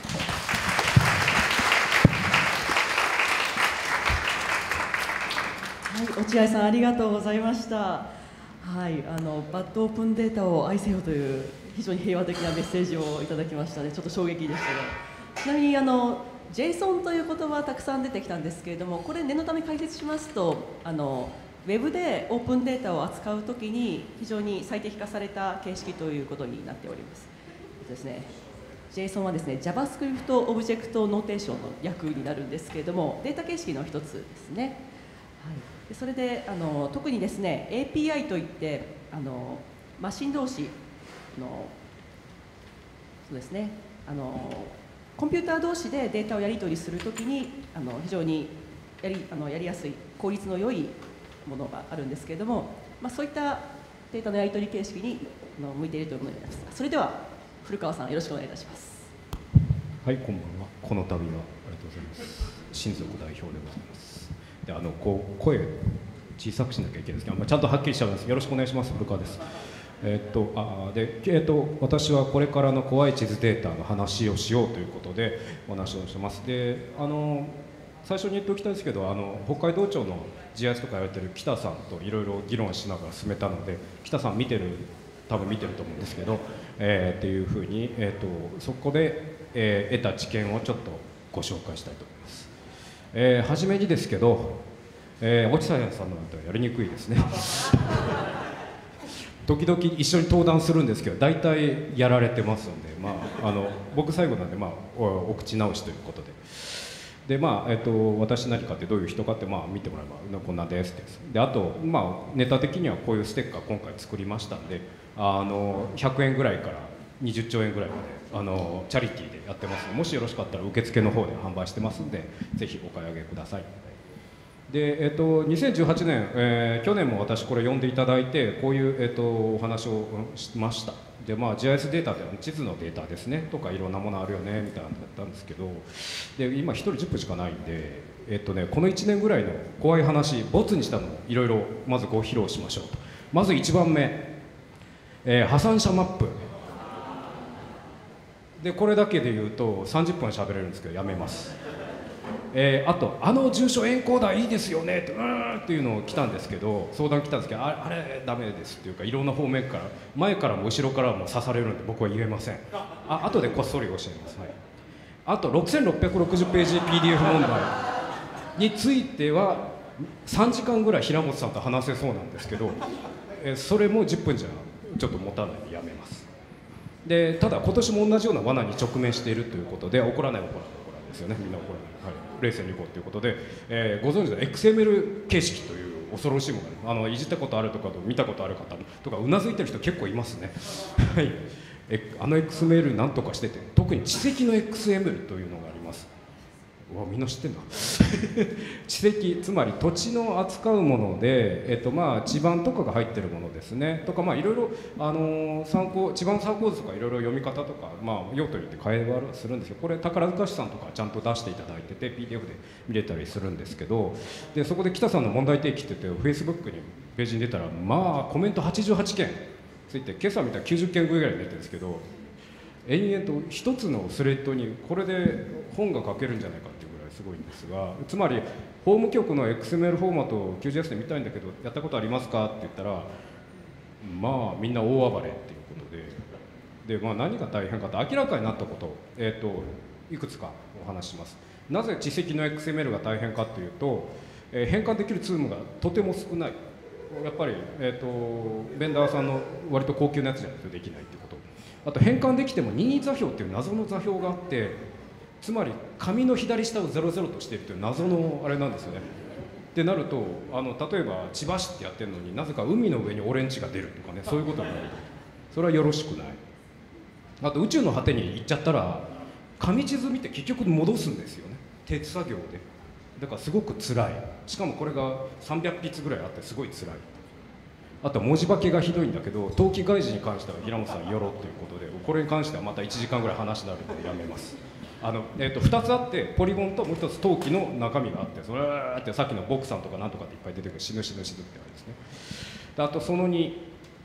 はい、落合さんありがとうございました。はい、あのバッドオープンデータを愛せよという非常に平和的なメッセージをいただきましたね。ちょっと衝撃でしたが、ちなみにあの JSON という言葉はたくさん出てきたんですけれども、これ念のため解説しますと、あのウェブでオープンデータを扱うときに非常に最適化された形式ということになっております。えっとですね、JSON はですね JavaScript オブジェクトノーテーションの訳になるんですけれども、データ形式の一つですね。はい、でそれであの特にですね エーピーアイ といってあのマシン同士のそうですねあのコンピューター同士でデータをやり取りするときにあの非常にやりあのやりやすい効率の良いものがあるんですけれども、まあ、そういったデータのやり取り形式にあの向いているというものになります。それでは古川さんよろしくお願いいたします。 はい、こんばんは。この度はありがとうございます。親族代表でございます。で、あのこう声小さくしなきゃいけないんですけど、まあ、ちゃんとはっきりしちゃいます。よろしくお願いします。古川です。えーっとあでえーっと私はこれからの怖い地図データの話をしようということでお話をしてます。で、あの最初に言っておきたいですけど、あの北海道庁の ジーアイエス とかやってる北さんといろいろ議論しながら進めたので、北さん見てる多分見てると思うんですけど、えー、っていうふうに、えー、とそこで、えー、得た知見をちょっとご紹介したいと思います。えー、初めにですけど、えー、落合さんのなんてやりにくいですね時々一緒に登壇するんですけど大体やられてますので、まあ、あの僕最後なんで、まあ、お, お口直しということでで、まあえー、と私何かってどういう人かって、まあ、見てもらえばこんなですってで、あと、まあ、ネタ的にはこういうステッカー今回作りましたんで、あのひゃくえんぐらいからにじゅっちょうえんぐらいまであのチャリティーでやってますので、もしよろしかったら受付の方で販売してますんでぜひお買い上げください。で、えっと、にせんじゅうはちねん、えー、去年も私これ読んでいただいてこういう、えっと、お話をしました。で、まあ、ジーアイエス データって地図のデータですねとかいろんなものあるよねみたいなのだったんですけど、で今ひとりじゅっぷんしかないんで、えっとね、このいちねんぐらいの怖い話ボツにしたのをいろいろまずご披露しましょうと。まずいちばんめ、えー、破産者マップで、これだけで言うとさんじゅっぷんは喋れるんですけどやめます。えー、あとあの住所エンコーダーいいですよねってうーんっていうのを来たんですけど、相談来たんですけど、あれ、あれダメですっていうか、いろんな方面から前からも後ろからも刺されるんで僕は言えません。あ後でこっそり教えます。はい、あとろくせんろっぴゃくろくじゅうページ ピーディーエフ 問題についてはさんじかんぐらい平本さんと話せそうなんですけど、えー、それもじゅっぷんじゃちょっと持たないでやめます。でただ今年も同じような罠に直面しているということで、怒らない怒らない怒らないですよね、みんな怒らない、はい、冷静にいこうということで、えー、ご存知の エックスエムエル 形式という恐ろしいもの、あのいじったことあるとか見たことある方とかうなずいてる人結構いますねはい、えあの エックスエムエル なんとかしてて、特に地籍の エックスエムエル というのがあります。うわみんな知ってんだ地籍、つまり土地の扱うもので、えっとまあ、地盤とかが入ってるものですねとか、まあいろいろ、あのー、参考地盤参考図とかいろいろ読み方とか、まあ、用途によって変えはするんですけど、これ宝塚市さんとかちゃんと出していただいてて ピーディーエフ で見れたりするんですけど、でそこで北さんの問題提起って言ってフェイスブックにページに出たら、まあコメントはちじゅうはちけんついて、今朝見たらきゅうじゅっけんぐらい出てるんですけど、延々と一つのスレッドにこれで本が書けるんじゃないかっていうぐらいすごいんですが、つまり法務局の エックスエムエル フォーマットを キュージーエス で見たいんだけどやったことありますかって言ったら、まあみんな大暴れっていうことで、で、まあ、何が大変かと明らかになったことを、えー、といくつかお話しします。なぜ地籍の エックスエムエル が大変かというと、えー、変換できるツールがとても少ない。やっぱり、えー、とベンダーさんの割と高級なやつじゃないとできないっていうこと、あと変換できても任意座標っていう謎の座標があって、つまり紙の左下をゼロゼロとしているという謎のあれなんですよね。ってなると、あの例えば千葉市ってやってるのになぜか海の上にオレンジが出るとかね、そういうことになるとそれはよろしくない。あと宇宙の果てに行っちゃったら紙地図見て結局戻すんですよね、手作業で。だからすごく辛い。しかもこれがさんびゃく筆ぐらいあってすごい辛い。あと文字化けがひどいんだけど、登記外事に関しては平本さんよろということで、これに関してはまたいちじかんぐらい話になるのでやめます。あの、えー、とふたつあって、ポリゴンともうひとつ登記の中身があって、それってさっきのボクさんとかなんとかっていっぱい出てくる、死ぬ死ぬ死ぬってあれですね。であとそのに、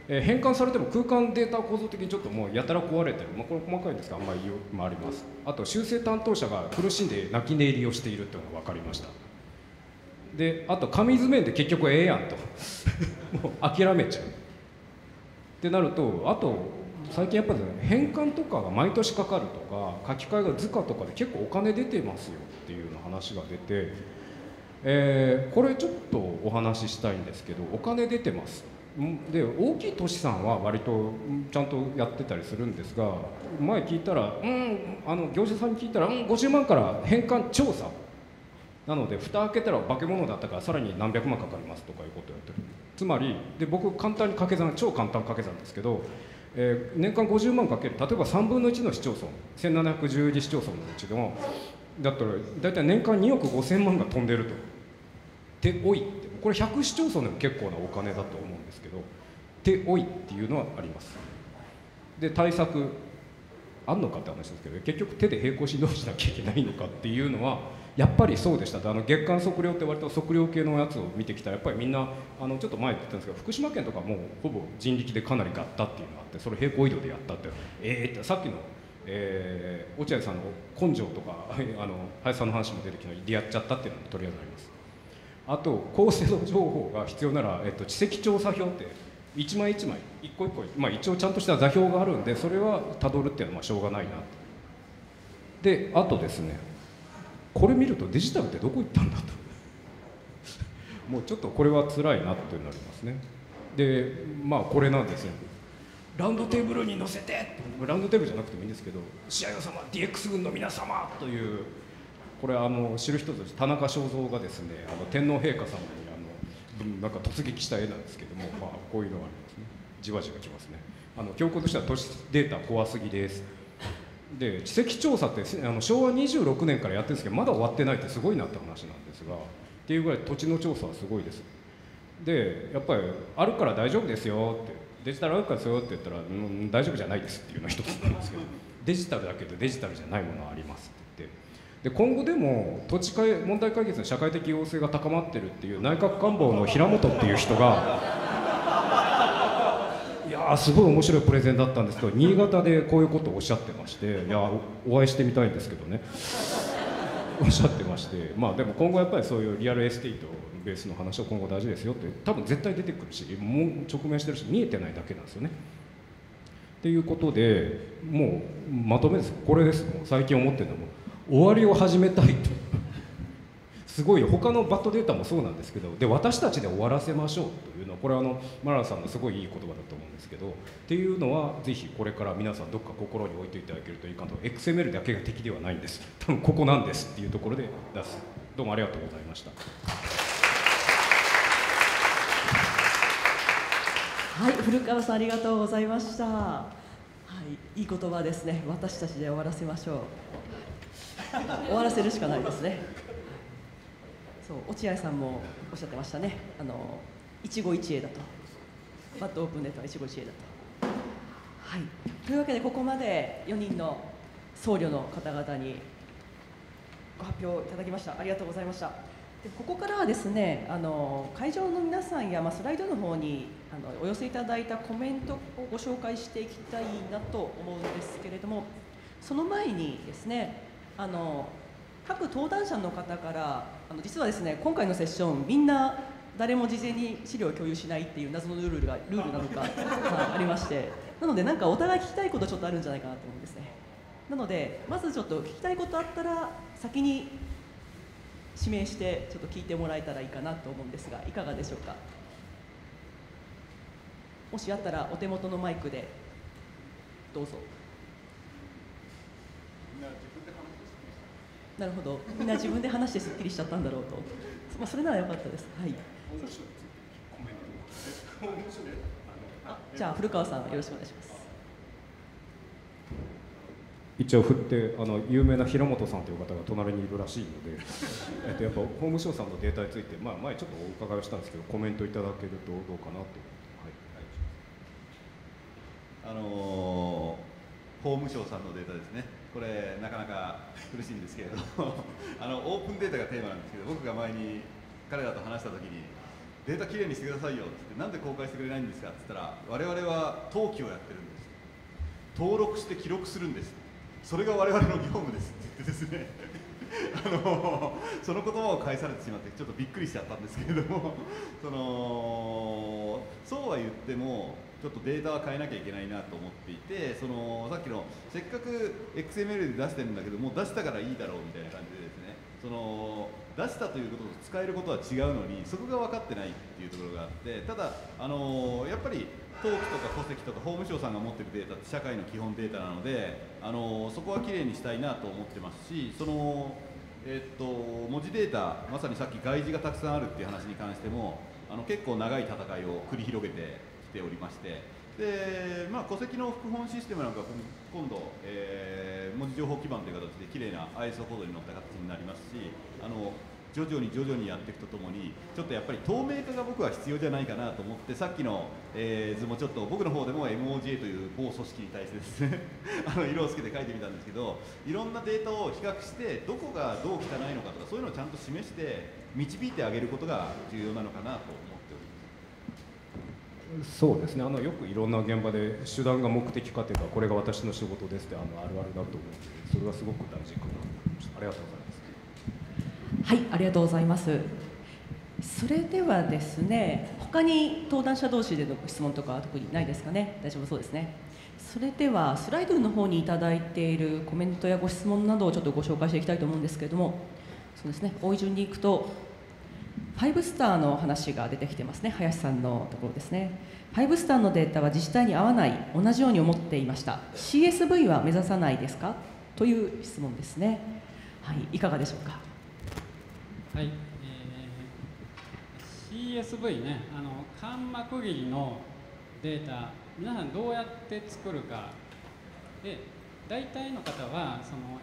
えー、変換されても空間データ構造的にちょっともうやたら壊れてる、まあ、これ細かいんですがあんまりもあります。あと修正担当者が苦しんで泣き寝入りをしているというのが分かりました。であと紙図面で結局ええやんともう諦めちゃうってなると、あと最近やっぱり、ね、変換とかが毎年かかるとか書き換えが図鑑とかで結構お金出てますよっていうような話が出て、えー、これちょっとお話ししたいんですけど、お金出てます。で大きい都市さんは割とちゃんとやってたりするんですが、前聞いたら、うん、あの業者さんに聞いたら、うん、ごじゅうまんから変換調査なので蓋開けたら化け物だったからさらに何百万かかりますとかいうことをやってる。つまりで僕簡単に掛け算、超簡単掛け算ですけど、えー、年間ごじゅうまんかける例えばさんぶんのいちの市町村せんななひゃくじゅうに市町村のうちでもだったら大体年間におくごせんまんが飛んでると。ておいって、これひゃく市町村でも結構なお金だと思うんですけど、ておいっていうのはあります。で対策あんのかって話ですけど、結局手で並行指導しなきゃいけないのかっていうのはやっぱりそうでした。あの月間測量って割と測量系のやつを見てきたらやっぱりみんなあのちょっと前言ってたんですけど、福島県とかもうほぼ人力でかなりガッタっていうのがあって、それ並行移動でやったってええー、ってさっきの、えー、落合さんの根性とかあの林さんの話も出てきたのでやっちゃったっていうのもとりあえずあります。あと高精度情報が必要なら、えっと、地籍調査表って一枚一枚一個一個、まあ、一応ちゃんとした座標があるんでそれはたどるっていうのはまあしょうがないなで、あとですね、これ見るとデジタルってどこ行ったんだともうちょっとこれは辛いなってなりますね。でまあこれなんですよ、ラウンドテーブルに乗せて、ラウンドテーブルじゃなくてもいいんですけど、試合様 ディーエックス 軍の皆様という、これあの知る人として田中正造がですね、あの天皇陛下様にあのなんか突撃した絵なんですけども、まあ、こういうのがありますね。じわじわきますね。あの教皇としては都市データ怖すぎです。で地籍調査ってあのしょうわにじゅうろくねんからやってるんですけどまだ終わってないってすごいなって話なんですが、っていうぐらい土地の調査はすごいです。でやっぱりあるから大丈夫ですよって、デジタルあるからですよって言ったら、うん、大丈夫じゃないですっていうのが一つなんですけどデジタルだけどデジタルじゃないものはありますって言って、で今後でも土地問題解決の社会的要請が高まってるっていう内閣官房の平本っていう人がいやーすごい面白いプレゼンだったんですけど、新潟でこういうことをおっしゃってまして、いやお会いしてみたいんですけどねおっしゃってまして、まあでも今後やっぱりそういうリアルエステートベースの話は今後大事ですよって多分絶対出てくるし、もう直面してるし見えてないだけなんですよね。っていうことでもうまとめです。これです。もう最近思ってるのも終わりを始めたいとすごい他のバッドデータもそうなんですけど、で私たちで終わらせましょうというのはこれはあのマラさんのすごいいい言葉だと思うんですけど、っていうのはぜひこれから皆さんどっか心に置いていただけるといいかと。 エックスエムエル だけが敵ではないんです。多分ここなんですっていうところで出す。どうもありがとうございました。 はい、古川さんありがとうございました。はい、いい言葉ですね。私たちで終わらせましょう。終わらせるしかないですね。そう、落合さんもおっしゃってましたね。あの一期一会だと。バッドオープンデータは一期一会だと。はい。というわけでここまでよにんの僧侶の方々にご発表いただきました。ありがとうございました。でここからはですね、あの会場の皆さんや、まあ、スライドの方にあのお寄せいただいたコメントをご紹介していきたいなと思うんですけれども、その前にですね、あの各登壇者の方からあの実はですね今回のセッションみんな誰も事前に資料を共有しないっていう謎のルールがルールなのか、はい、ありまして、なのでなんかお互い聞きたいことちょっとあるんじゃないかなと思うんですね。なのでまずちょっと聞きたいことあったら先に指名してちょっと聞いてもらえたらいいかなと思うんですが、いかがでしょうか。もしあったらお手元のマイクでどうぞ。なるほど、みんな自分で話してすっきりしちゃったんだろうと、まあ、それならよかったです。はい。あ、じゃあ古川さんよろしくお願いします。 一応振ってあの有名な平本さんという方が隣にいるらしいのでえっとやっぱ法務省さんのデータについて、まあ、前ちょっとお伺いをしたんですけどコメントいただけるとどうかなと。 はい、あのー、法務省さんのデータですね。これなかなか苦しいんですけれどあのオープンデータがテーマなんですけど、僕が前に彼らと話したときにデータきれいにしてくださいよって言って、なんで公開してくれないんですかって言ったら、我々は登記をやってるんです、登録して記録するんです、それが我々の業務ですって言ってですねあのその言葉を返されてしまってちょっとびっくりしちゃったんですけれどもそのそうは言ってもちょっとデータは変えなきゃいけないなと思っていて、そのさっきのせっかく エックスエムエル で出してるんだけどもう出したからいいだろうみたいな感じでですね、その出したということと使えることは違うのにそこが分かってないっていうところがあって、ただあのやっぱり登記とか戸籍とか法務省さんが持ってるデータって社会の基本データなので、あのそこはきれいにしたいなと思ってますし、その、えっと、文字データ、まさにさっき外事がたくさんあるっていう話に関してもあの結構長い戦いを繰り広げてきておりまして、で、まあ、戸籍の副本システムなんか今度、えー、文字情報基盤という形できれいな アイエスオ コードに載った形になりますし、あの徐々に徐々にやっていくとともにちょっとやっぱり透明化が僕は必要じゃないかなと思って、さっきの、えー図もちょっと僕の方でも エムオージェー という某組織に対してですねあの色をつけて書いてみたんですけど、いろんなデータを比較してどこがどう汚いのかとかそういうのをちゃんと示して導いてあげることが重要なのかなと思っております。 そうですね、あのよくいろんな現場で手段が目的かというかこれが私の仕事ですってあのあるあるだと思うので、それはすごく大事かなと思いました。ありがとうございます。 はい、ありがとうございます。それではですね、他に登壇者同士での質問とかは特にないですかね。大丈夫そうですね。それではスライドの方にいただいているコメントやご質問などをちょっとご紹介していきたいと思うんですけれども、そうですね、多い順にいくとファイブスターの話が出てきてますね。林さんのところですね。ファイブスターのデータは自治体に合わない、同じように思っていました。 シーエスブイ は目指さないですかという質問ですね。はい、いかがでしょうか。 はい、えー、シーエスブイ ね、あのカンマ区切りのデータ、皆さんどうやって作るかで、大体の方はその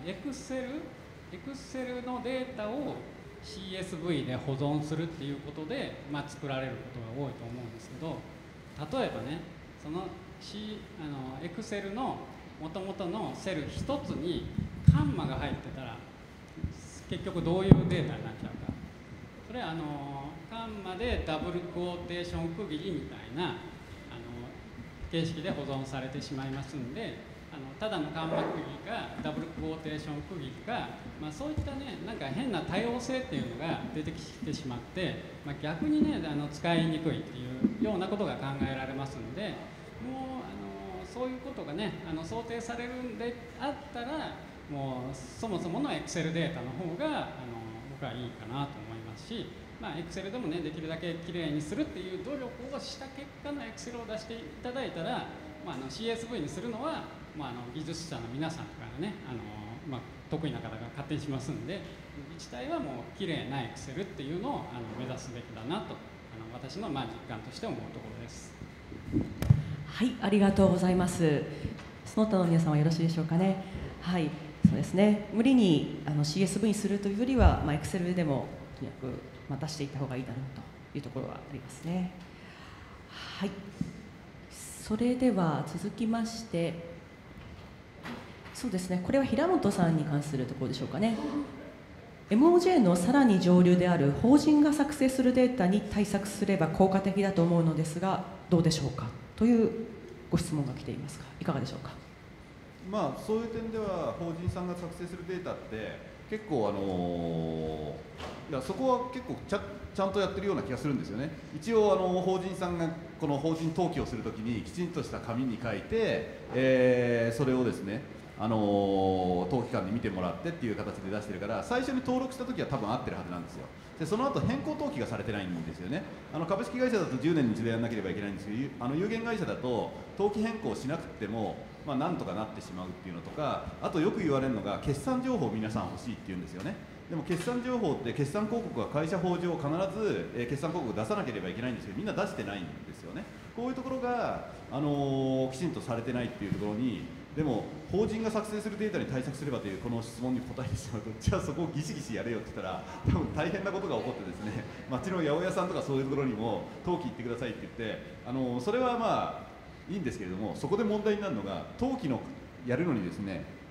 Excel、Excel のデータを シーエスブイ で保存するっていうことで、まあ、作られることが多いと思うんですけど、例えばね、その、C、あの Excel の元々のセル一つにカンマが入ってたら結局どういうデータになっちゃうか、それはあのカンマでダブルクォーテーション区切りみたいなあの形式で保存されてしまいますんで、あのただのカンマ区切りかダブルクォーテーション区切りか、まあ、そういったね、なんか変な多様性っていうのが出てきてしまって、まあ、逆にねあの使いにくいっていうようなことが考えられますので、もうあのそういうことがねあの想定されるんであったら、もうそもそもの Excel データの方があの僕はいいかなと思いますし、まあ、Excel でもねできるだけきれいにするっていう努力をした結果の Excel を出していただいたら、まあ、あの シーエスブイ にするのは、まあ、あの技術者の皆さんとかがねあの、まあ、得意な方が勝手にしますんで、自治体はもうきれいな Excel っていうのをあの目指すべきだなとあの私のまあ実感として思うところです。 はい、ありがとうございます。その他の皆さんはよろしいでしょうかね。はい、そうですね。無理にあの シーエスブイ にするというよりは、まあ、Excel でもとにかく、まあ、出していった方がいいだろうというところはありますね。はい。それでは続きまして、そうですね。これは平本さんに関するところでしょうかね。エムオージェー のさらに上流である法人が作成するデータに対策すれば効果的だと思うのですが、どうでしょうかというご質問が来ていますが、いかがでしょうか。 まあ、そういう点では法人さんが作成するデータって結構、あのー、いやそこは結構ち ゃ, ちゃんとやってるような気がするんですよね。一応、あの法人さんがこの法人登記をするときにきちんとした紙に書いて、えー、それをですね、あのー、登記官に見てもらってっていう形で出してるから、最初に登録したときは多分合ってるはずなんですよ。でその後変更登記がされてないんですよね。あの株式会社だとじゅうねんに一度やらなければいけないんですけど、あの有限会社だと登記変更しなくても、まあ、なんとかなってしまうっていうのとか、あとよく言われるのが決算情報を皆さん欲しいっていうんですよね。でも決算情報って決算広告は会社法上必ず、えー、決算広告を出さなければいけないんですけど、みんな出してないんですよね。こういうところが、あのー、きちんとされてないっていうところに、でも法人が作成するデータに対策すればというこの質問に答えてしまうと、じゃあそこをギシギシやれよって言ったら多分大変なことが起こってですね、町の八百屋さんとかそういうところにも登記行ってくださいって言って、あのー、それはまあいいんですけれども、そこで問題になるのが登記のやるのにですね、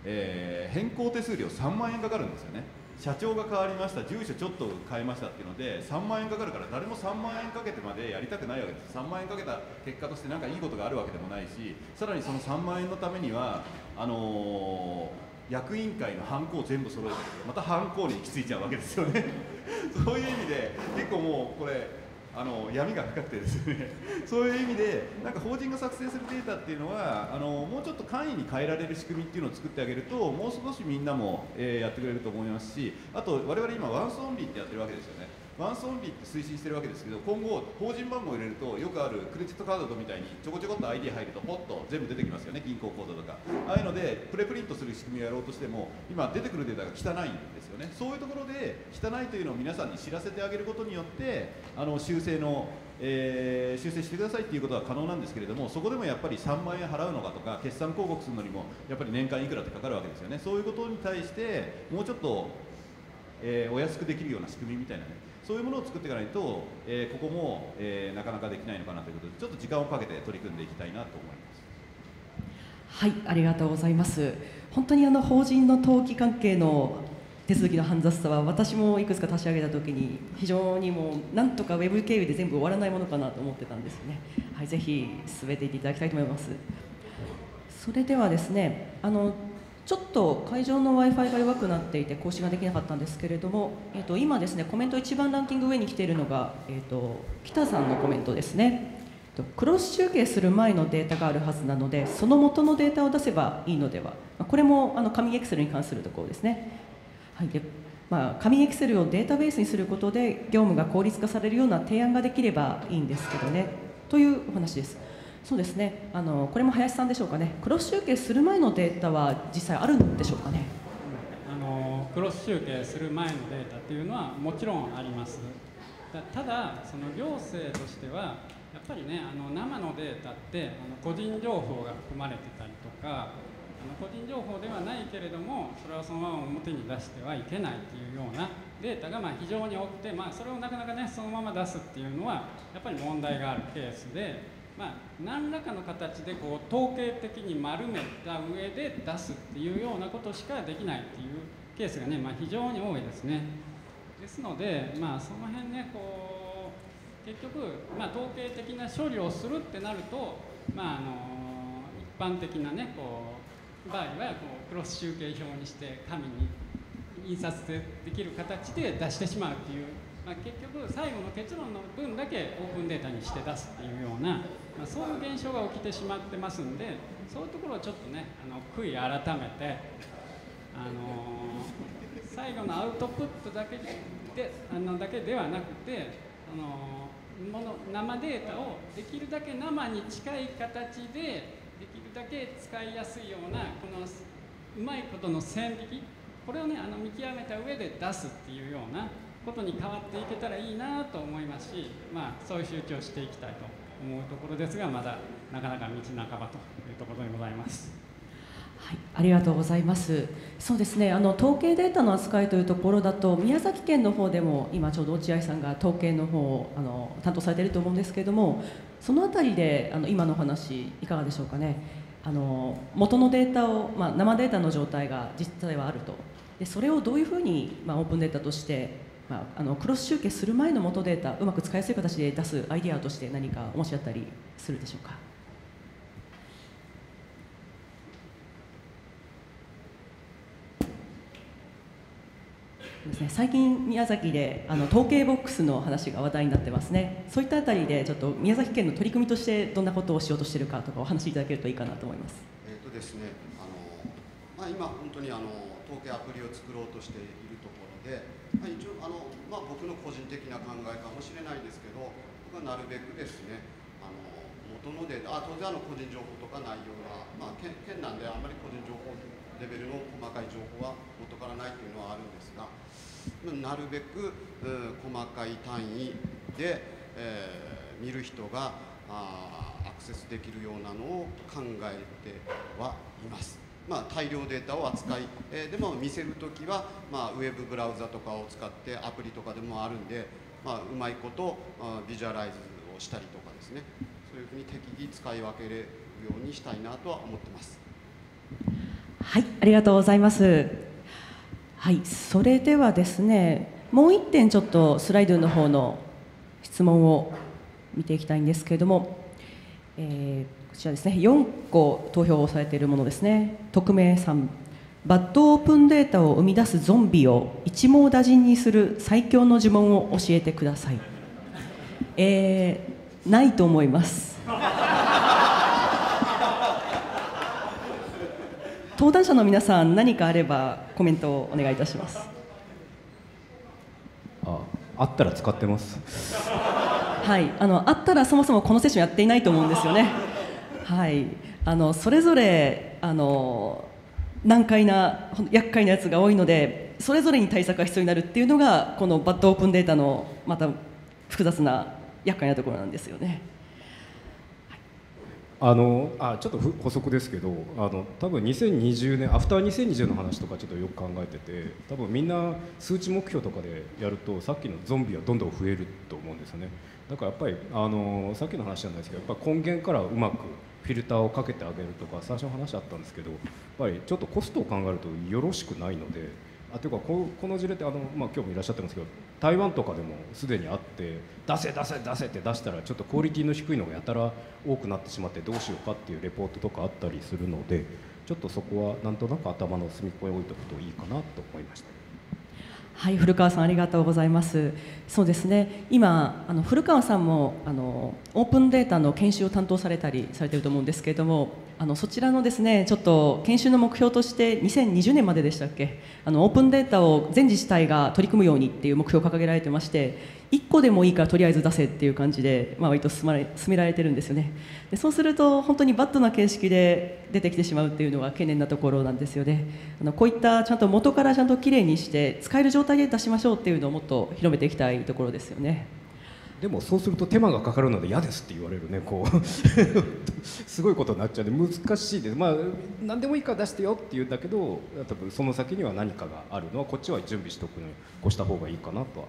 えー、変更手数料さんまんえんかかるんですよね。社長が変わりました、住所ちょっと変えましたっていうのでさんまんえんかかるから、誰もさんまんえんかけてまでやりたくないわけです。さんまんえんかけた結果として何かいいことがあるわけでもないし、さらにそのさんまんえんのためにはあのー、役員会のハンコを全部揃えてまたハンコに行き着いちゃうわけですよねそういう意味で結構もうこれあの闇が深くてですねそういう意味でなんか法人が作成するデータっていうのはあのもうちょっと簡易に変えられる仕組みっていうのを作ってあげるともう少しみんなも、えー、やってくれると思いますし、あと我々今ワンスオンリーってやってるわけですよね。ワンスオンリーって推進してるわけですけど、今後法人番号を入れるとよくあるクレジットカードみたいにちょこちょこっと アイディー 入るとポッと全部出てきますよね、銀行口座とか。ああいうのでプレプリントする仕組みをやろうとしても今出てくるデータが汚いんですよね。そういうところで汚いというのを皆さんに知らせてあげることによってあの修正のえー、修正してくださいっていうことは可能なんですけれども、そこでもやっぱりさんまんえん払うのかとか決算広告するのにもやっぱり年間いくらってかかるわけですよね。そういうことに対してもうちょっと、えー、お安くできるような仕組みみたいなね、そういうものを作っていかないと、えー、ここも、えー、なかなかできないのかなということで、ちょっと時間をかけて取り組んでいきたいなと思います。 はい、ありがとうございます。本当にあの法人の登記関係の手続きの煩雑さは私もいくつか立ち上げたときに非常にもうなんとかウェブ経由で全部終わらないものかなと思ってたんですね。はい、ぜひ進めていっていただきたいと思います。それではですね、あのちょっと会場の Wi-Fi が弱くなっていて更新ができなかったんですけれども、えー、と今ですねコメント一番ランキング上に来ているのが、えー、と北さんのコメントですね。クロス集計する前のデータがあるはずなのでその元のデータを出せばいいのでは、これもあの紙エクセルに関するところですね。はい、でまあ、紙エクセルをデータベースにすることで業務が効率化されるような提案ができればいいんですけどねというお話です。そうですね、あのこれも林さんでしょうかね。クロス集計する前のデータは実際あるんでしょうかね。 あのクロス集計する前のデータっていうのはもちろんあります。ただその行政としてはやっぱりね、あの生のデータってあの個人情報が含まれてたりとか、個人情報ではないけれどもそれはそのまま表に出してはいけないっていうようなデータがまあ非常に多くて、まあ、それをなかなかねそのまま出すっていうのはやっぱり問題があるケースで、まあ、何らかの形でこう統計的に丸めた上で出すっていうようなことしかできないっていうケースがね、まあ、非常に多いですね。ですので、まあ、その辺ねこう結局、まあ、統計的な処理をするってなると、まあ、あの一般的なねこう場合はこうクロス集計表にして紙に印刷でできる形で出してしまうっていう、まあ、結局最後の結論の分だけオープンデータにして出すっていうような、まあ、そういう現象が起きてしまってますんで、そういうところをちょっとねあの悔い改めて、あのー、最後のアウトプットだけであのだけではなくて、あのー、もの生データをできるだけ生に近い形でできるだけ使いやすいようなこのうまいことの線引き、これをねあの見極めた上で出すっていうようなことに変わっていけたらいいなと思いますし、まあ、そういう集中をしていきたいと思うところですが、まだなかなか道半ばというところでございます。 はい、ありがとうございます。そうですね、あの統計データの扱いというところだと宮崎県の方でも今ちょうど落合さんが統計の方をあの担当されていると思うんですけれども、そのあたりであの今のお話いかがでしょうかね。あの元のデータを、まあ、生データの状態が実際はあると、でそれをどういうふうに、まあ、オープンデータとして、まあ、あのクロス集計する前の元データうまく使いやすい形で出すアイデアとして何かお持ちだったりするでしょうか。ですね、最近宮崎であの統計ボックスの話が話題になってますね。そういったあたりでちょっと宮崎県の取り組みとしてどんなことをしようとしているかとかお話しいただけるといいかなと思います。 えーとですね、あのまあ、今本当にあの統計アプリを作ろうとしているところで、まあ、一応あの、まあ、僕の個人的な考えかもしれないですけど、僕はなるべくですねあの元のデータ、あ当然あの個人情報とか内容が、まあ、県, 県なんであんまり個人情報レベルの細かい情報は元からないというのはあるんですが、なるべく細かい単位で、えー、見る人があアクセスできるようなのを考えてはいます。まあ、大量データを扱い、えー、でも見せるときは、まあ、ウェブブラウザとかを使ってアプリとかでもあるんで、まあ、うまいことあビジュアライズをしたりとかですね、そういうふうに適宜使い分けれるようにしたいなとは思ってます。 はい、ありがとうございます。はい、それではですね、もう一点ちょっとスライドの方の質問を見ていきたいんですけれども、えー、こちらですね、よんこ投票をされているものですね。匿名さん、バッドオープンデータを生み出すゾンビを一網打尽にする最強の呪文を教えてください。えー、ないと思います。登壇者の皆さん、何かあればコメントをお願いいたします。 あ、あったら使ってます。 はい、あのあったらそもそもこのセッションやっていないと思うんですよね。はい、あのそれぞれあの難解な厄介なやつが多いので、それぞれに対策が必要になるっていうのがこのバッドオープンデータのまた複雑な厄介なところなんですよね。 あのあちょっと補足ですけど、あの多分にせんにじゅうねんアフターにせんにじゅうの話とかちょっとよく考えてて、多分みんな数値目標とかでやるとさっきのゾンビはどんどん増えると思うんですよね。だからやっぱりあのさっきの話じゃないですけど、やっぱ根源からうまくフィルターをかけてあげるとか最初の話あったんですけど、やっぱりちょっとコストを考えるとよろしくないので、あというかここの事例ってあの、まあ、今日もいらっしゃってますけど、台湾とかでもすでにあって、出せ出せ出せって出したらちょっとクオリティの低いのがやたら多くなってしまってどうしようかっていうレポートとかあったりするので、ちょっとそこはなんとなく頭の隅っこに置いておくといいかなと思いました。 はい、古川さんありがとうございます。そうですね、今あの古川さんもあのオープンデータの研修を担当されたりされていると思うんですけれども、あのそちらのですねちょっと研修の目標としてにせんにじゅうねんまででしたっけ、あのオープンデータを全自治体が取り組むようにっていう目標を掲げられてまして、いっこでもいいからとりあえず出せっていう感じで、まあ、割と進まれ進められてるんですよね。でそうすると本当にバッドな形式で出てきてしまうっていうのが懸念なところなんですよね。あのこういったちゃんと元からちゃんときれいにして使える状態で出しましょうっていうのをもっと広めていきたいところですよね。 でもそうすると手間がかかるので嫌ですって言われるね、こうすごいことになっちゃうんで難しいです。まあ何でもいいから出してよって言うんだけど、多分その先には何かがあるのはこっちは準備しておくのに越した方がいいかなとは思います。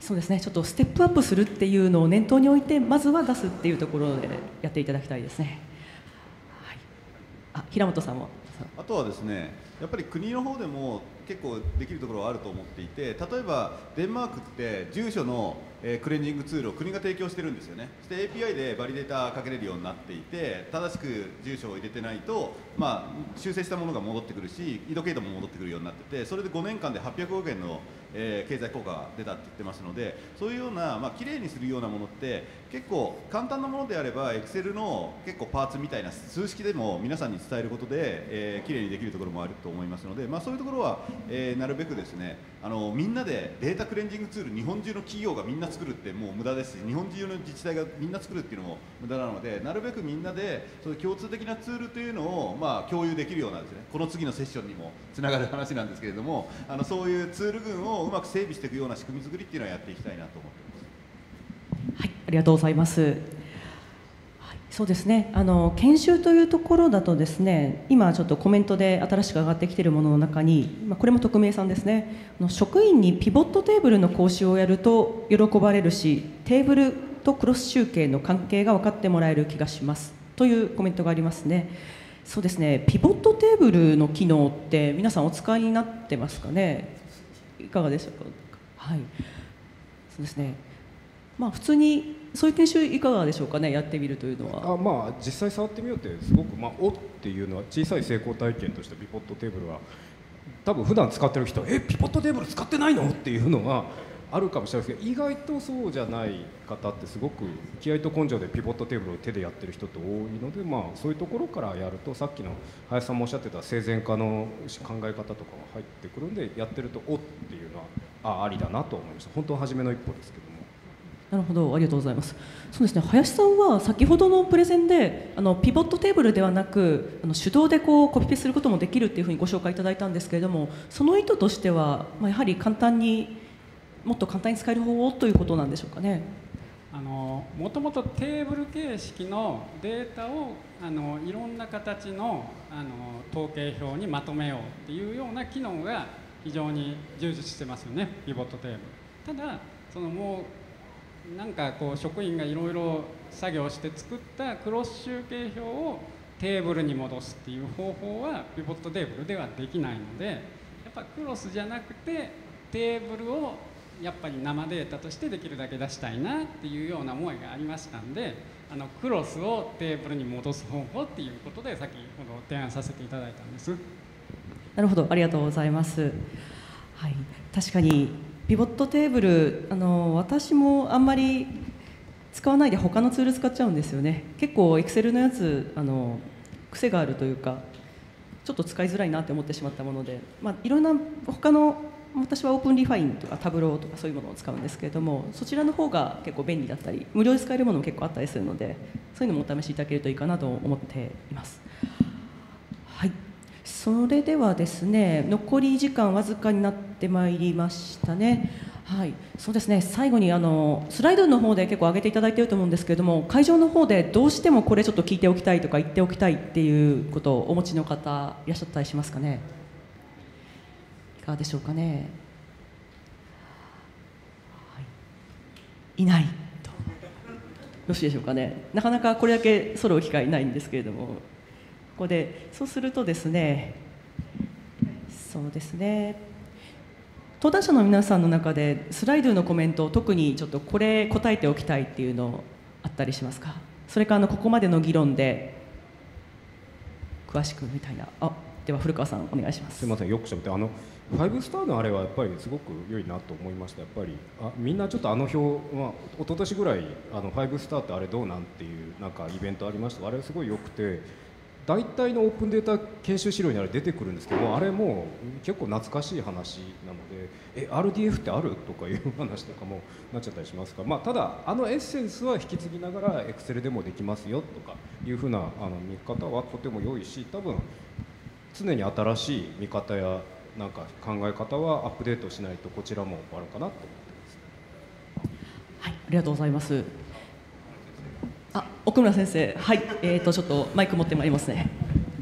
そうですね、ちょっとステップアップするっていうのを念頭に置いてまずは出すっていうところでやっていただきたいですね。はい、あ、平本さんも。 あとはですね、やっぱり国の方でも結構できるところはあると思っていて、例えばデンマークって住所の、えー、クレンジングツールを国が提供してるんですよね。そして エーピーアイ でバリデータかけれるようになっていて、正しく住所を入れてないと、まあ、修正したものが戻ってくるし、緯度経度も戻ってくるようになってて、それでごねんかんではっぴゃくおくえんの、えー、経済効果が出たって言ってますので、そういうような、まあ、きれいにするようなものって結構簡単なものであれば Excel の結構パーツみたいな数式でも皆さんに伝えることで、えー、きれいにできるところもあると思いますので、まあ、そういうところは、えー、なるべくですね、あのみんなでデータクレンジングツール日本中の企業がみんな作るってもう無駄ですし、日本中の自治体がみんな作るっていうのも無駄なので、なるべくみんなでその共通的なツールというのを、まあ、共有できるようなですね、この次のセッションにもつながる話なんですけれども、あのそういうツール群をうまく整備していくような仕組み作りっていうのはやっていきたいなと思っています。 はい、ありがとうございます。はい、そうですね、あの研修というところだとですね、今ちょっとコメントで新しく上がってきているものの中に、まあ、これも匿名さんですね、あの職員にピボットテーブルの講習をやると喜ばれるし、テーブルとクロス集計の関係が分かってもらえる気がしますというコメントがありますね。そうですね、ピボットテーブルの機能って皆さんお使いになってますかね。いかがでしょうか。はい、そうですね、まあ普通にそういう研修いかがでしょうかね、やってみるというのは。 あ、まあ実際触ってみようってすごく、まあ、おっていうのは小さい成功体験としてピボットテーブルは多分普段使ってる人はえピボットテーブル使ってないのっていうのはあるかもしれないですけど、意外とそうじゃない方ってすごく気合と根性でピボットテーブルを手でやってる人って多いので、まあそういうところからやるとさっきの林さんもおっしゃってた生前化の考え方とかが入ってくるんで、やってるとおっていうのはあありだなと思いました。本当は初めの一歩ですけども。 なるほど、ありがとうございます。そうですね、林さんは先ほどのプレゼンであのピボットテーブルではなくあの手動でこうコピペすることもできるっていうふうにご紹介いただいたんですけれども、その意図としては、まあ、やはり簡単にもっと簡単に使える方法ということなんでしょうかね。 あのもともとテーブル形式のデータをあのいろんな形のあの統計表にまとめようっていうような機能が非常に充実してますよね、ピボットテーブル。ただそのもうなんかこう職員がいろいろ作業して作ったクロス集計表をテーブルに戻すっていう方法はピボットテーブルではできないので、やっぱクロスじゃなくてテーブルをやっぱり生データとしてできるだけ出したいなっていうような思いがありましたんで、あのクロスをテーブルに戻す方法っていうことで先ほど提案させていただいたんです。 なるほど、ありがとうございます。はい、確かにピボットテーブル、あの私もあんまり使わないで他のツール使っちゃうんですよね。結構 Excel のやつあの癖があるというか、ちょっと使いづらいなって思ってしまったもので、まあ、いろんな他の私はオープンリファインとかタブローとかそういうものを使うんですけれども、そちらの方が結構便利だったり無料で使えるものも結構あったりするので、そういうのもお試しいただけるといいかなと思っています。はい、それではですね、残り時間わずかになってまいりましたね。はい、そうですね、最後にあのスライドの方で結構上げていただいていると思うんですけれども、会場の方でどうしてもこれちょっと聞いておきたいとか言っておきたいっていうことをお持ちの方いらっしゃったりしますかね。いかがでしょうかね。はい、いないとよろしいでしょうかね。なかなかこれだけ揃う機会ないんですけれども、ここでそうするとですね、そうですね、登壇者の皆さんの中でスライドのコメント、特にちょっとこれ答えておきたいっていうのあったりしますか。それからあのここまでの議論で詳しくみたいな。あ、では古川さんお願いします。 すみません、よくしゃべって、あのファイブスターのあれはやっぱりすごく良いなと思いました。やっぱりあみんなちょっとあの表、まあ、一昨年ぐらいあのファイブスターってあれどうなんっていうなんかイベントありましたが、あれすごい良くて、大体のオープンデータ研修資料にあれ出てくるんですけど、あれも結構懐かしい話なので、え アールディーエフ ってあるとかいう話とかもなっちゃったりしますから、まあ、ただあのエッセンスは引き継ぎながら Excel でもできますよとかいうふうなあの見方はとても良いし、多分常に新しい見方やなんか考え方はアップデートしないとこちらもあるかなと思ってます。 はい、ありがとうございます。あ、奥村先生、はい、えーとちょっとマイク持ってまいりますね。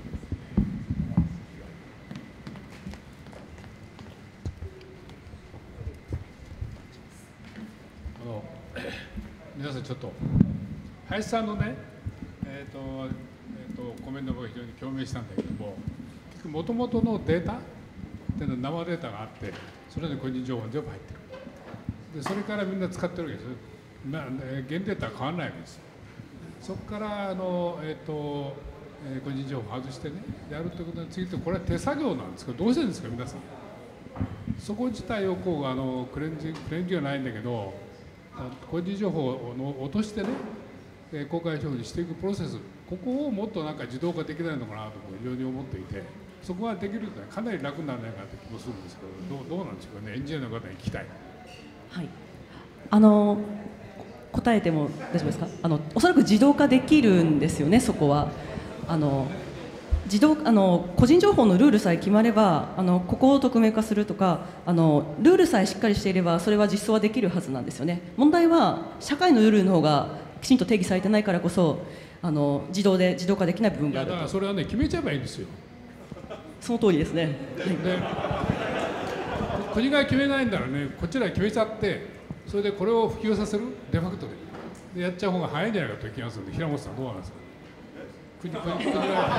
あの皆さんちょっと林さんのね、えーとえーとコメントも非常に共鳴したんだけども、もともとのデータっていうのは生データがあって、それで個人情報全部入ってる。でそれからみんな使ってるわけですよ。まあ、現データは変わらないわけですよ。そこからあの、えーとえー、個人情報を外してねやるということについて、これは手作業なんですけど、どうしてるんですか皆さん。そこ自体をこうあのクレンジクレンジじゃないんだけど、個人情報を落としてね、えー、公開表示にしていくプロセス、ここをもっとなんか自動化できないのかなと非常に思っていて、そこができるとかなり楽にならないかなという気もするんですけど、どう、どうなんでしょうかね。エンジニアの方に聞きたい。 はい、あの答えても大丈夫ですか。あのおそらく自動化できるんですよね。そこはあの自動あの個人情報のルールさえ決まれば、あのここを匿名化するとか、あのルールさえしっかりしていればそれは実装はできるはずなんですよね。問題は社会のルールの方がきちんと定義されてないからこそ、あの自動で自動化できない部分があると。 いやだからそれはね決めちゃえばいいんですよ。 その通りですね。 で国が決めないんだらね、こっちら決めちゃって、それでこれを普及させるデファクトででやっちゃう方が早いんじゃないかという気がするんで、平本さんどうなんですか。国国国が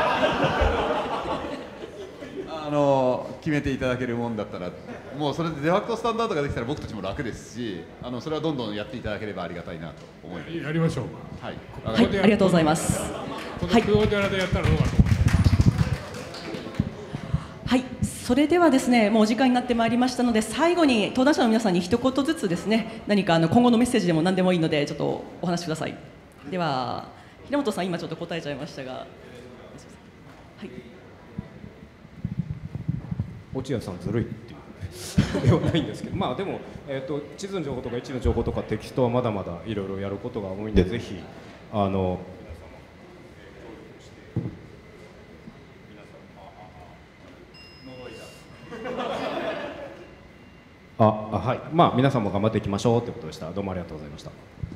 あの決めていただけるもんだったら、もうそれでデファクトスタンダードができたら僕たちも楽ですし、あのそれはどんどんやっていただければありがたいなと思います。 やりましょう。 はい、 はい、ありがとうございます。 このクオーデラでやったらどうかと思います。 はい、それではですね、もうお時間になってまいりましたので、最後に登壇者の皆さんに一言ずつですね、何かあの今後のメッセージでも何でもいいのでちょっとお話しください。では平本さん、今ちょっと答えちゃいましたが、はい、 落合さんずるいっていうではないんですけど、まあでも、えー、と地図の情報とか位置の情報とかテキストはまだまだいろいろやることが多いんで、ぜひあのああはい、まあ皆さんも頑張っていきましょうということでした。どうもありがとうございました。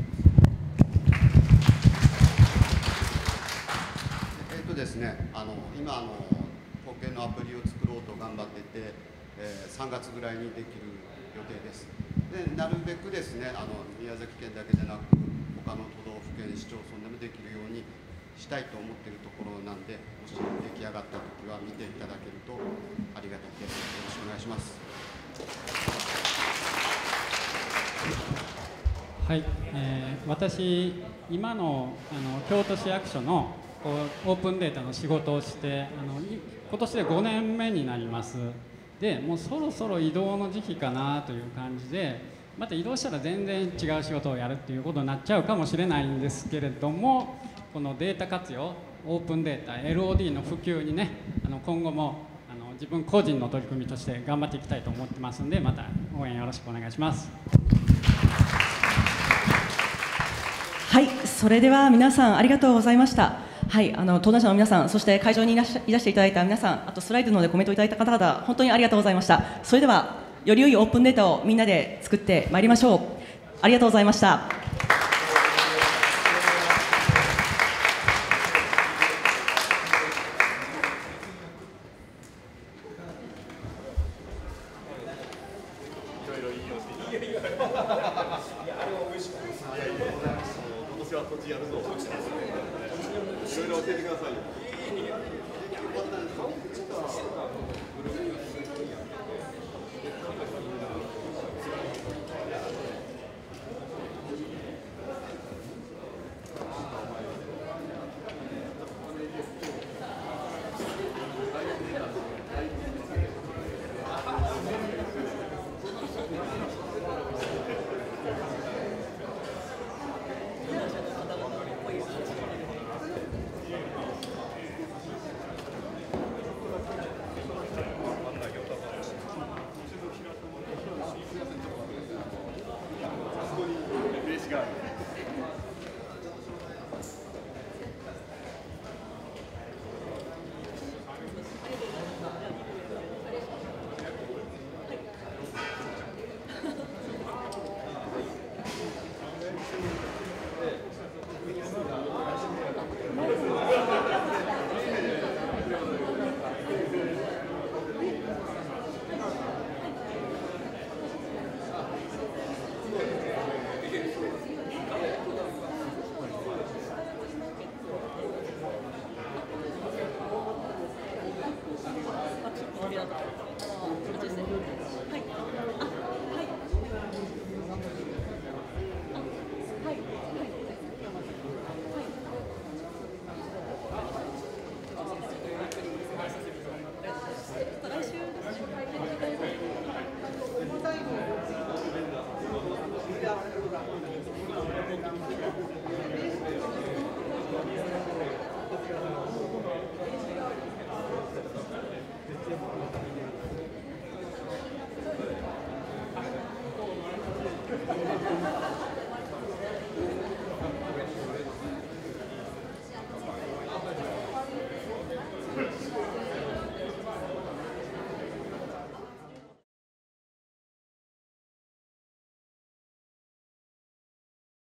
えっとですね、あの今あの保険のアプリを作ろうと頑張っていて、えー、さんがつぐらいにできる予定です。でなるべくですね、あの宮崎県だけでなく他の都道府県市町村でもできるようにしたいと思っているところなんで、もし出来上がった時は見ていただけるとありがたいです。よろしくお願いします。 はい、えー、私今のあの京都市役所のこうオープンデータの仕事をしてあの今年でごねんめになります。でもうそろそろ移動の時期かなという感じで、また移動したら全然違う仕事をやるっていうことになっちゃうかもしれないんですけれども、このデータ活用、オープンデータ エルオーディー の普及にね、あの今後もあの自分個人の取り組みとして頑張っていきたいと思ってますんで、また応援よろしくお願いします。 はい、それでは皆さんありがとうございました。はい、あの登壇者の皆さん、そして会場にいらっしゃいらしていただいた皆さん、あとスライドのでコメントいただいた方々、本当にありがとうございました。それではより良いオープンデータをみんなで作ってまいりましょう。ありがとうございました。 いろいろ教えてくださいよ。